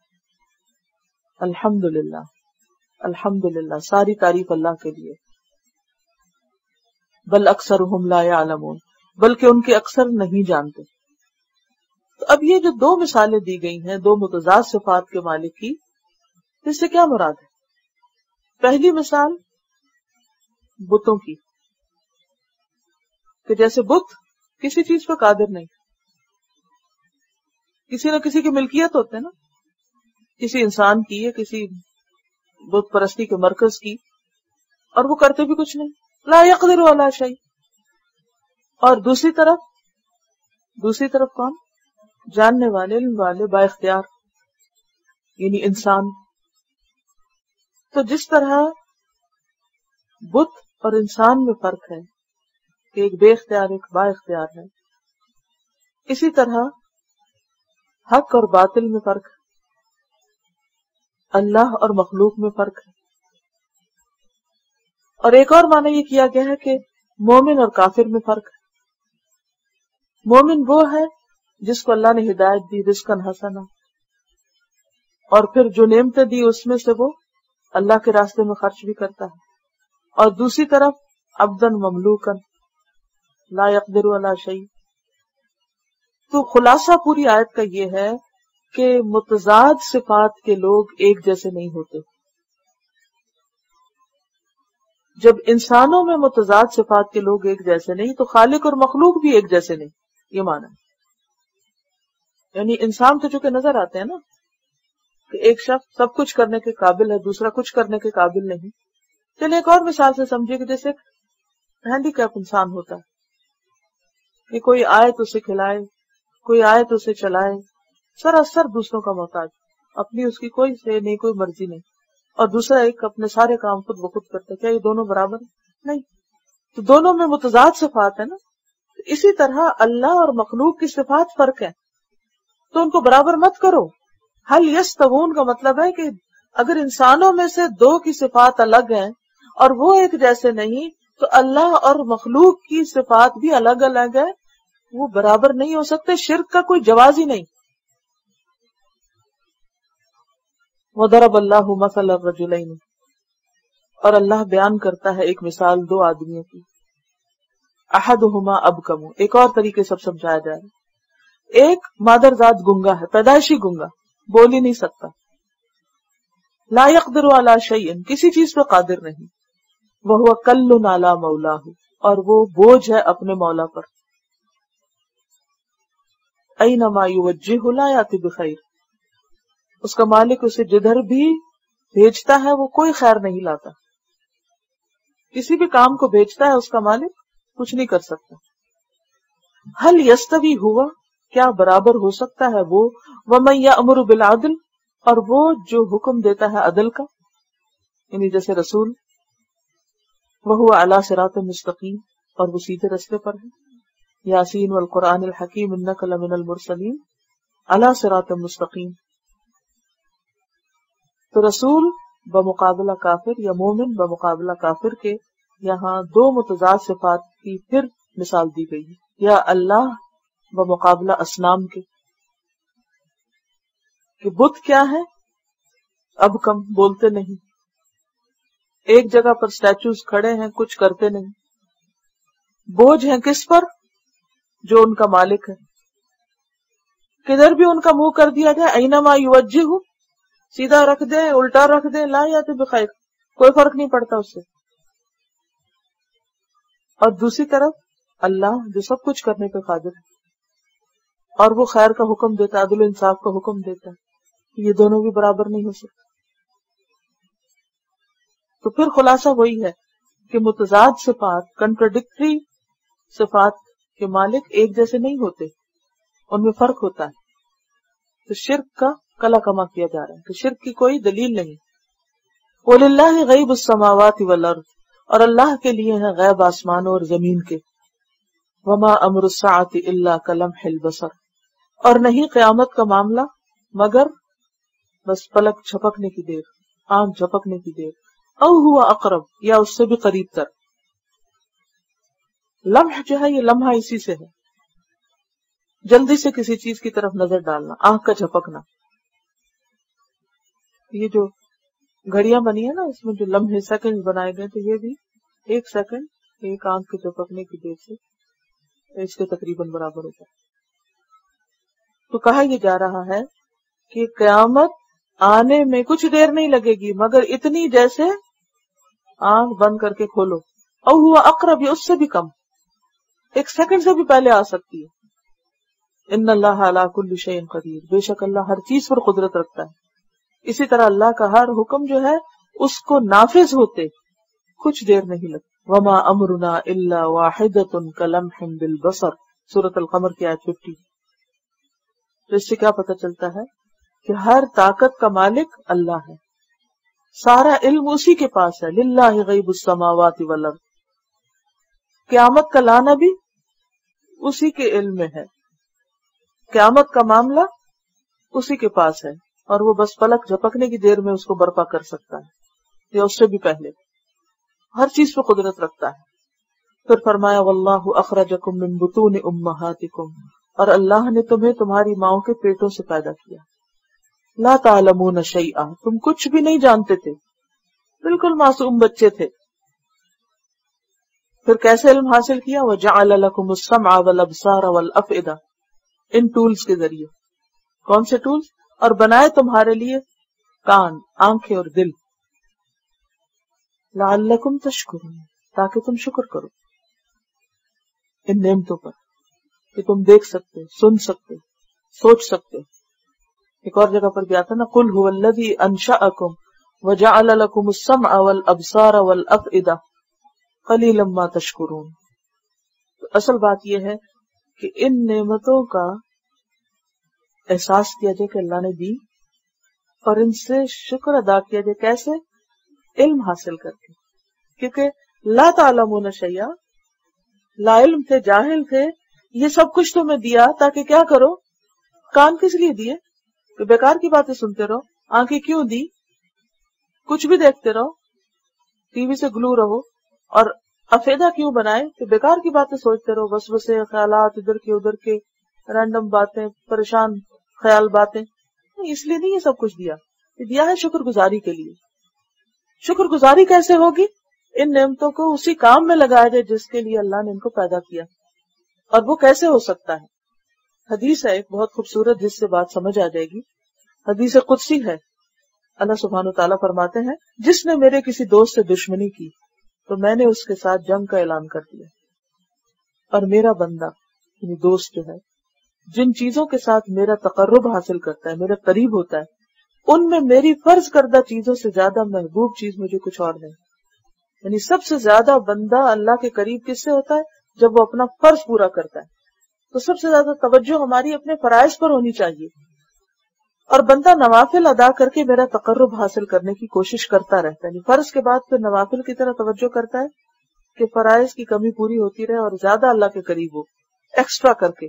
الحمدللہ، الحمدللہ، ساری تعریف اللہ کے لیے. بل اکثرهم لا يعلمون، بلکہ ان کے اکثر نہیں جانتے. تو اب یہ جو دو مثالیں دی گئی ہیں دو متضاد صفات کے مالک کی، اس سے کیا مراد ہے؟ پہلی مثال بتوں کی، کہ جیسے بت کسی چیز پہ قادر نہیں. کسی نہ کسی کی ملکیت ہوتے ہیں نا، کسی انسان کی یا کسی بت پرستی کے مرکز کی، اور وہ کرتے بھی کچھ نہیں. لا يقدر علی شیء. اور دوسری طرف کون؟ جاننے والے، علم والے، با اختیار، یعنی انسان. تو جس طرح بت اور انسان میں فرق ہے کہ ایک بے اختیار ایک با اختیار ہے، اسی طرح حق اور باطل میں فرق ہے، اللہ اور مخلوق میں فرق ہے. اور ایک اور معنی یہ کیا گیا ہے کہ مومن اور کافر میں فرق ہے. مومن وہ ہے جس کو اللہ نے ہدایت دی، رزقاً حسنا، اور پھر جو نعمتیں دی اس میں سے وہ اللہ کے راستے میں خرچ بھی کرتا ہے. اور دوسری طرف عبداً مملوکاً لا يقدر علی شیء. تو خلاصہ پوری آیت کا یہ ہے کہ متضاد صفات کے لوگ ایک جیسے نہیں ہوتے. جب انسانوں میں متضاد صفات کے لوگ ایک جیسے نہیں تو خالق اور مخلوق بھی ایک جیسے نہیں. یہ معنی ہے. یعنی انسان تو چونکہ نظر آتے ہیں نا کہ ایک شخص سب کچھ کرنے کے قابل ہے، دوسرا کچھ کرنے کے قابل نہیں. چلیے ایک اور مثال سے سمجھے کہ جیسے ہینڈی کیپ انسان ہوتا ہے کہ کوئی آئے تو اسے کھلائے، کوئی آئے تو اسے چلائے، سراسر دوسروں کا محتاج، اپنی اس کی کوئی سے نہیں، کوئی مرضی نہیں، اور دوسرا ایک اپنے سارے کام خود بخود کرتا ہے. کیا یہ دونوں برابر ہیں؟ نہیں. تو دونوں میں متضاد صفات ہے نا. اسی طرح اللہ اور مخلوق کی صفات فرق ہے، تو ان کو برابر مت کرو. حل یستوون کا مطلب ہے کہ اگر انسانوں میں سے دو کی صفات الگ ہیں اور وہ ایک جیسے نہیں، تو اللہ اور مخلوق کی صفات بھی الگ الگ ہے، وہ برابر نہیں ہو سکتے. شرک کا کوئی جواز ہی نہیں. وَضَرَبَ اللَّهُ مَثَلَ الرَّجُلَيْنِ. اور اللہ بیان کرتا ہے ایک مثال دو آدمیوں کی. احدهما ابکم. ایک اور طریقے سے سمجھایا جائے. ایک مادرزاد گنگا ہے، پیدائشی گنگا، بول ہی نہیں سکتا. لا يقدر على شيء. کسی چیز پہ قادر نہیں. وهو كل على مولاه. اور وہ بوجھ ہے اپنے مولا پر. اینما یوجہہ لا یأتی بخیر. اس کا مالک اسے جدھر بھی بھیجتا ہے وہ کوئی خیر نہیں لاتا. کسی بھی کام کو بھیجتا ہے اس کا مالک کچھ نہیں کر سکتا. حل یستوی ہوا. کیا برابر ہو سکتا ہے وہ ومن یأمر بالعدل. اور وہ جو حکم دیتا ہے عدل کا، یعنی جیسے رسول. وہو علی صراط مستقیم. اور وہ سیدھے رستے پر ہے. یاسین والقرآن الحکیم انک لمن المرسلین علی صراط مستقیم. تو رسول بمقابلہ کافر یا مومن بمقابلہ کافر کے یہاں دو متضاد صفات کی پھر مثال دی گئی ہے. یا اللہ بمقابلہ اصنام کے کہ بت کیا ہے؟ اب کم، بولتے نہیں. ایک جگہ پر سٹیچوز کھڑے ہیں، کچھ کرتے نہیں. بوجھ ہیں کس پر؟ جو ان کا مالک ہے. کدھر بھی ان کا منہ کر دیا جائے، اینما یوجہ، سیدھا رکھ دیں الٹا رکھ دیں، لا یأتی بخیر، کوئی فرق نہیں پڑتا اس سے. اور دوسری طرف اللہ جو سب کچھ کرنے پہ قادر ہے اور وہ خیر کا حکم دیتا ہے، عدل و انصاف کا حکم دیتا ہے. یہ دونوں بھی برابر نہیں ہو سکتے. تو پھر خلاصہ وہی ہے کہ متضاد صفات، کنٹراڈکٹری صفات کے مالک ایک جیسے نہیں ہوتے، ان میں فرق ہوتا ہے. تو شرک کا کلا کما کیا جا رہا ہے کہ شرک کی کوئی دلیل نہیں. وَلِلَّهِ غَيْبُ السَّمَاوَاتِ وَالْأَرْضِ. اور اللہ کے لیے ہے غیب آسمانوں اور زمین کے. وَمَا أَمْرُ السَّاعَةِ إِلَّا كَلَمْحِ الْبَصَرِ. اور نہیں قیامت کا معاملہ مگر بس پلک جھپکنے کی دیر، آنکھ جھپکنے کی دیر. او ہوا اقرب، یا اس سے بھی قریب تر. لمح جو ہے یہ لمحہ اسی سے ہے، جلدی سے کسی چیز کی طرف نظر ڈالنا، آنکھ کا جھپکنا. یہ جو گھڑیاں بنی ہے نا اس میں جو لمحے سیکنڈ بنائے گئے تو یہ بھی ایک سیکنڈ ایک آنکھ کے جھپکنے کی دیر سے اس کے تقریباً برابر ہوتا ہے. تو کہا یہ جا رہا ہے کہ قیامت آنے میں کچھ دیر نہیں لگے گی مگر اتنی جیسے آنکھ بند کر کے کھولو. او ہوا اقرب، یہ اس سے بھی کم. ایک سیکنڈ سے بھی پہلے آ سکتی ہے. ان اللہ علی کل شیء قدیر، بے شک اللہ ہر چیز پر قدرت رکھتا ہے. اسی طرح اللہ کا ہر حکم جو ہے اس کو نافذ ہوتے کچھ دیر نہیں لگتی. وما امرنا الا واحدۃ کلمح بالبصر، سورۃ القمر کی آیت 50. تو اس سے کیا پتہ چلتا ہے کہ ہر طاقت کا مالک اللہ ہے، سارا علم اسی کے پاس ہے. للہ غیب السماوات والارض، قیامت کا لانا بھی اسی کے علم میں ہے، قیامت کا معاملہ اسی کے پاس ہے، اور وہ بس پلک جھپکنے کی دیر میں اس کو برپا کر سکتا ہے یا اس سے بھی پہلے. ہر چیز پہ قدرت رکھتا ہے. پھر فرمایا واللہ اخرجکم من بطون امہاتکم، اور اللہ نے تمہیں تمہاری ماؤں کے پیٹوں سے پیدا کیا. لا تعلمون شیئا، تم کچھ بھی نہیں جانتے تھے، بالکل معصوم بچے تھے. پھر کیسے علم حاصل کیا؟ وجعل لکم السمع والابصار والافئدہ، ان ٹولز کے ذریعے. کون سے ٹولز؟ اور بنائے تمہارے لیے کان، آنکھیں اور دل. لعلکم تشکرون، تاکہ تم شکر کرو ان نعمتوں پر کہ تم دیکھ سکتے، سن سکتے، سوچ سکتے. ایک اور جگہ پر بھی آتا نا قل هو الذی انشأکم وجعل لکم السمع والابصار والافئدہ قلیلا ما تشکرون. تو اصل بات یہ ہے کہ ان نعمتوں کا احساس کیا جائے کہ اللہ نے دی، اور ان سے شکر ادا کیا جائے. کیسے؟ علم حاصل کر کے. کیونکہ لا تعلمون شیئا، لا علم تھے، جاہل تھے. یہ سب کچھ تمہیں دیا تاکہ کیا کرو؟ کان کس لیے دیے؟ کہ بیکار کی باتیں سنتے رہو. آنکھیں کیوں دی؟ کچھ بھی دیکھتے رہو، ٹی وی سے گلو رہو. اور افیدہ کیوں بنائے؟ کہ بیکار کی باتیں سوچتے رہو، وسوسے، خیالات ادھر کے ادھر کے، رینڈم باتیں، پریشان خیال باتیں. اس لیے نہیں یہ سب کچھ دیا، یہ دیا ہے شکر گزاری کے لیے. شکر گزاری کیسے ہوگی؟ ان نعمتوں کو اسی کام میں لگایا جائے جس کے لیے اللہ نے ان کو پیدا کیا. اور وہ کیسے ہو سکتا ہے؟ حدیث ہے ایک بہت خوبصورت جس سے بات سمجھ آ جائے گی. حدیث قدسی ہے. اللہ سبحانہ وتعالیٰ فرماتے ہیں جس نے میرے کسی دوست سے دشمنی کی تو میں نے اس کے ساتھ جنگ کا اعلان کر دیا. اور میرا بندہ یعنی دوست جو ہے جن چیزوں کے ساتھ میرا تقرب حاصل کرتا ہے، میرے قریب ہوتا ہے، ان میں میری فرض کردہ چیزوں سے زیادہ محبوب چیز مجھے کچھ اور نہیں. یعنی سب سے زیادہ بندہ اللہ کے قریب کس سے ہوتا ہے؟ جب وہ اپنا فرض پورا کرتا ہے. تو سب سے زیادہ توجہ ہماری اپنے فرائض پر ہونی چاہیے. اور بندہ نوافل ادا کر کے میرا تقرب حاصل کرنے کی کوشش کرتا رہتا ہے. یعنی فرض کے بعد پھر نوافل کی طرح توجہ کرتا ہے کہ فرائض کی کمی پوری ہوتی رہے اور زیادہ اللہ کے قریب ہو، ایکسٹرا کر کے.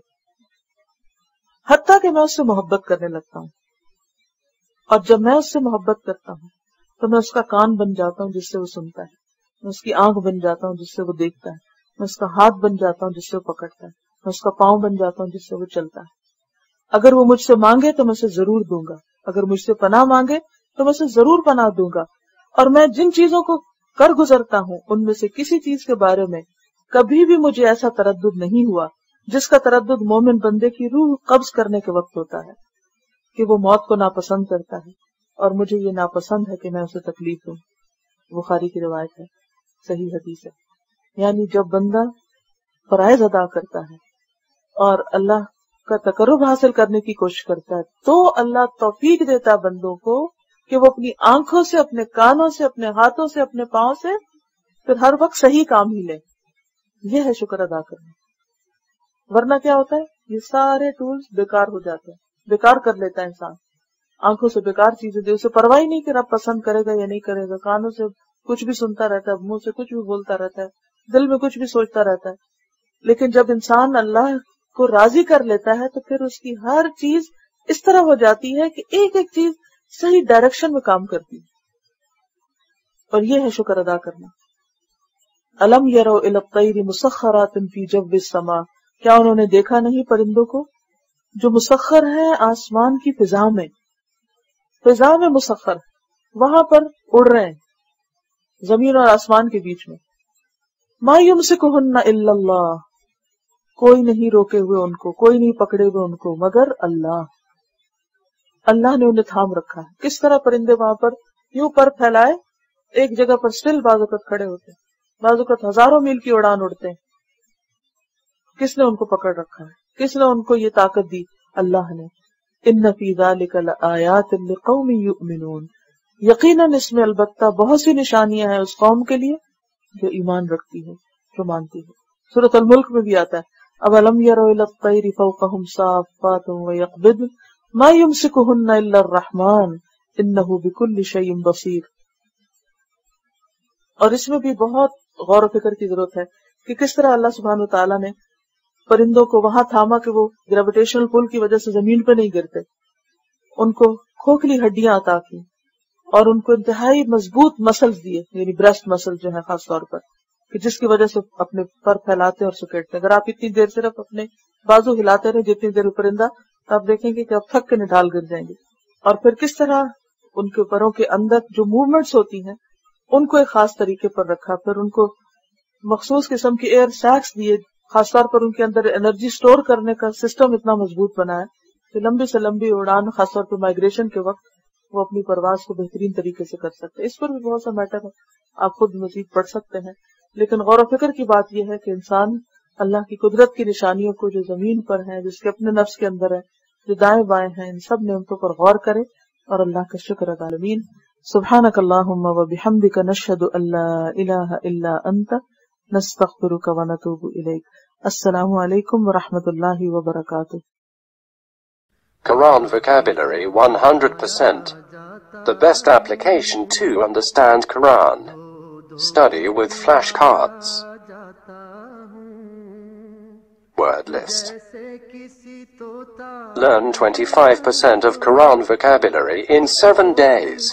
حتیٰ کہ میں اس سے محبت کرنے لگتا ہوں. اور جب میں اس سے محبت کرتا ہوں تو میں اس کا کان بن جاتا ہوں جس سے وہ سنتا ہے، میں اس کی آنکھ بن جاتا ہوں جس سے وہ دیکھتا ہے، میں اس کا ہاتھ بن جاتا ہوں جس سے وہ پکڑتا ہے، میں اس کا پاؤں بن جاتا ہوں جس سے وہ چلتا ہے. اگر وہ مجھ سے مانگے تو میں اسے ضرور دوں گا، اگر مجھ سے پناہ مانگے تو میں اسے ضرور پناہ دوں گا. اور میں جن چیزوں کو کر گزرتا ہوں ان میں سے کسی چیز کے بارے میں کبھی بھی مجھے ایسا تردد نہیں ہوا جس کا تردد مومن بندے کی روح قبض کرنے کے وقت ہوتا ہے کہ وہ موت کو ناپسند کرتا ہے، اور مجھے یہ ناپسند ہے کہ میں اسے تکلیف دوں. بخاری کی روایت ہے، صحیح حدیث ہے. یعنی جب بندہ فرائض ادا کرتا ہے اور اللہ کا تقرب حاصل کرنے کی کوشش کرتا ہے تو اللہ توفیق دیتا ہے بندوں کو کہ وہ اپنی آنکھوں سے، اپنے کانوں سے، اپنے ہاتھوں سے، اپنے پاؤں سے پھر ہر وقت صحیح کام ہی لیں. یہ ہے شکر ادا کرنا. ورنہ کیا ہوتا ہے؟ یہ سارے ٹولز بیکار ہو جاتے ہیں، بیکار کر لیتا ہے انسان. آنکھوں سے بیکار چیزیں دے، اسے پرواہ ہی نہیں کہ رب پسند کرے گا یا نہیں کرے گا. کانوں سے کچھ بھی سنتا رہتا ہے، منہ سے کچھ بھی بولتا رہتا ہے، دل میں کچھ بھی سوچتا رہتا ہے. لیکن جب انسان اللہ کو راضی کر لیتا ہے تو پھر اس کی ہر چیز اس طرح ہو جاتی ہے کہ ایک ایک چیز صحیح ڈائریکشن میں کام کرتی ہے. اور یہ ہے شکر ادا کرنا. الم یروا الی الطیر مسخرات فی جو السماء، کیا انہوں نے دیکھا نہیں پرندوں کو جو مسخر ہے آسمان کی فضا میں، فضا میں مسخر، وہاں پر اڑ رہے ہیں زمین اور آسمان کے بیچ میں. ما یمسکہن الا اللہ، کوئی نہیں روکے ہوئے ان کو، کوئی نہیں پکڑے ہوئے ان کو مگر اللہ. اللہ نے انہیں تھام رکھا ہے. کس طرح پرندے وہاں پر یوں پر پھیلائے ایک جگہ پر سٹل بعض اوقات کھڑے ہوتے ہیں، بعض اوقات ہزاروں میل کی اڑان اڑتے ہیں. کس نے ان کو پکڑ رکھا ہے؟ کس نے ان کو یہ طاقت دی؟ اللہ نے. ان فی ذلک لآیات لقوم یؤمنون، یقیناً اس میں البتہ بہت سی نشانیاں ہیں اس قوم کے لیے جو ایمان رکھتی ہے، جو مانتی ہے. سورۃ الملک میں بھی آتا ہے اولم یروا الی الطیر فوقہم صافات ویقبضن ما یمسکہن الا الرحمن انہ بکل شیء بصیر. اور اس میں بھی بہت غور و فکر کی ضرورت ہے کہ کس طرح اللہ سبحانہ وتعالیٰ نے پرندوں کو وہاں تھاما کہ وہ گریویٹیشنل پل کی وجہ سے زمین پہ نہیں گرتے، ان کو کھوکھلی ہڈیاں عطا کی اور ان کو انتہائی مضبوط مسلز دیے، یعنی بریسٹ مسل جو ہے خاص طور پر، کہ جس کی وجہ سے اپنے پر پھیلاتے اور سکیڑتے. اگر آپ اتنی دیر صرف اپنے بازو ہلاتے رہے جتنی دیر پرندہ، تو آپ دیکھیں گے کہ آپ تھک کے نڈال گر جائیں گے. اور پھر کس طرح ان کے پروں کے اندر جو موومنٹس ہوتی ہیں ان کو ایک خاص طریقے پر رکھا، پھر ان کو مخصوص قسم کی ایئر سیکس دیے، خاص طور پر ان کے اندر انرجی سٹور کرنے کا سسٹم اتنا مضبوط بنا ہے کہ لمبی سے لمبی اڑان، خاص طور پر مائگریشن کے وقت، وہ اپنی پرواز کو بہترین طریقے سے کر سکتے ہیں. اس پر بھی بہت سا میٹر ہے، آپ خود مزید پڑھ سکتے ہیں. لیکن غور و فکر کی بات یہ ہے کہ انسان اللہ کی قدرت کی نشانیوں کو جو زمین پر ہیں، جس کے اپنے نفس کے اندر ہے، جو دائیں بائیں ہیں، ان سب نعمتوں پر غور کرے اور اللہ کا شکر ادا کرے. سبحانک اللہم و بحمدک نشہد ان لا الہ الا انت نستغفرک و نتوب الیک. السلام علیکم ورحمۃ اللہ وبرکاتہ. Quran vocabulary 100%. The best application to understand Quran. Study with flashcards. Word list. Learn 25% of Quran vocabulary in 7 days.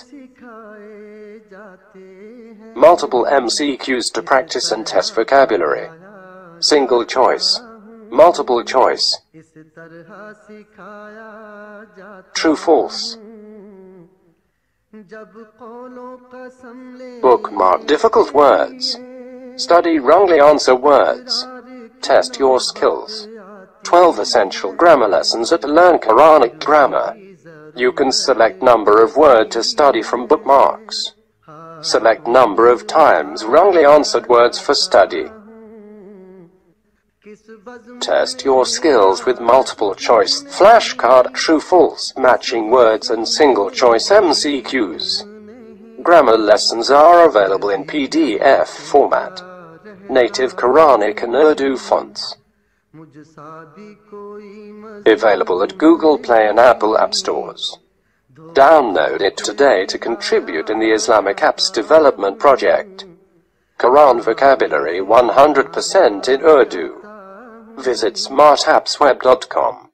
Multiple MCQs to practice and test vocabulary. Single choice. Multiple choice. True, false. Bookmark difficult words. Study wrongly answer words. Test your skills. 12 essential grammar lessons to learn Quranic grammar. You can select number of word to study from bookmarks. Select number of times wrongly answered words for study. Test your skills with multiple choice flashcard, true, false, matching words and single choice MCQs. Grammar lessons are available in PDF format. Native Quranic and Urdu fonts. Available at Google Play and Apple App Stores. Download it today to contribute in the Islamic Apps Development Project. Quran vocabulary 100% in Urdu. Visit smartappsweb.com.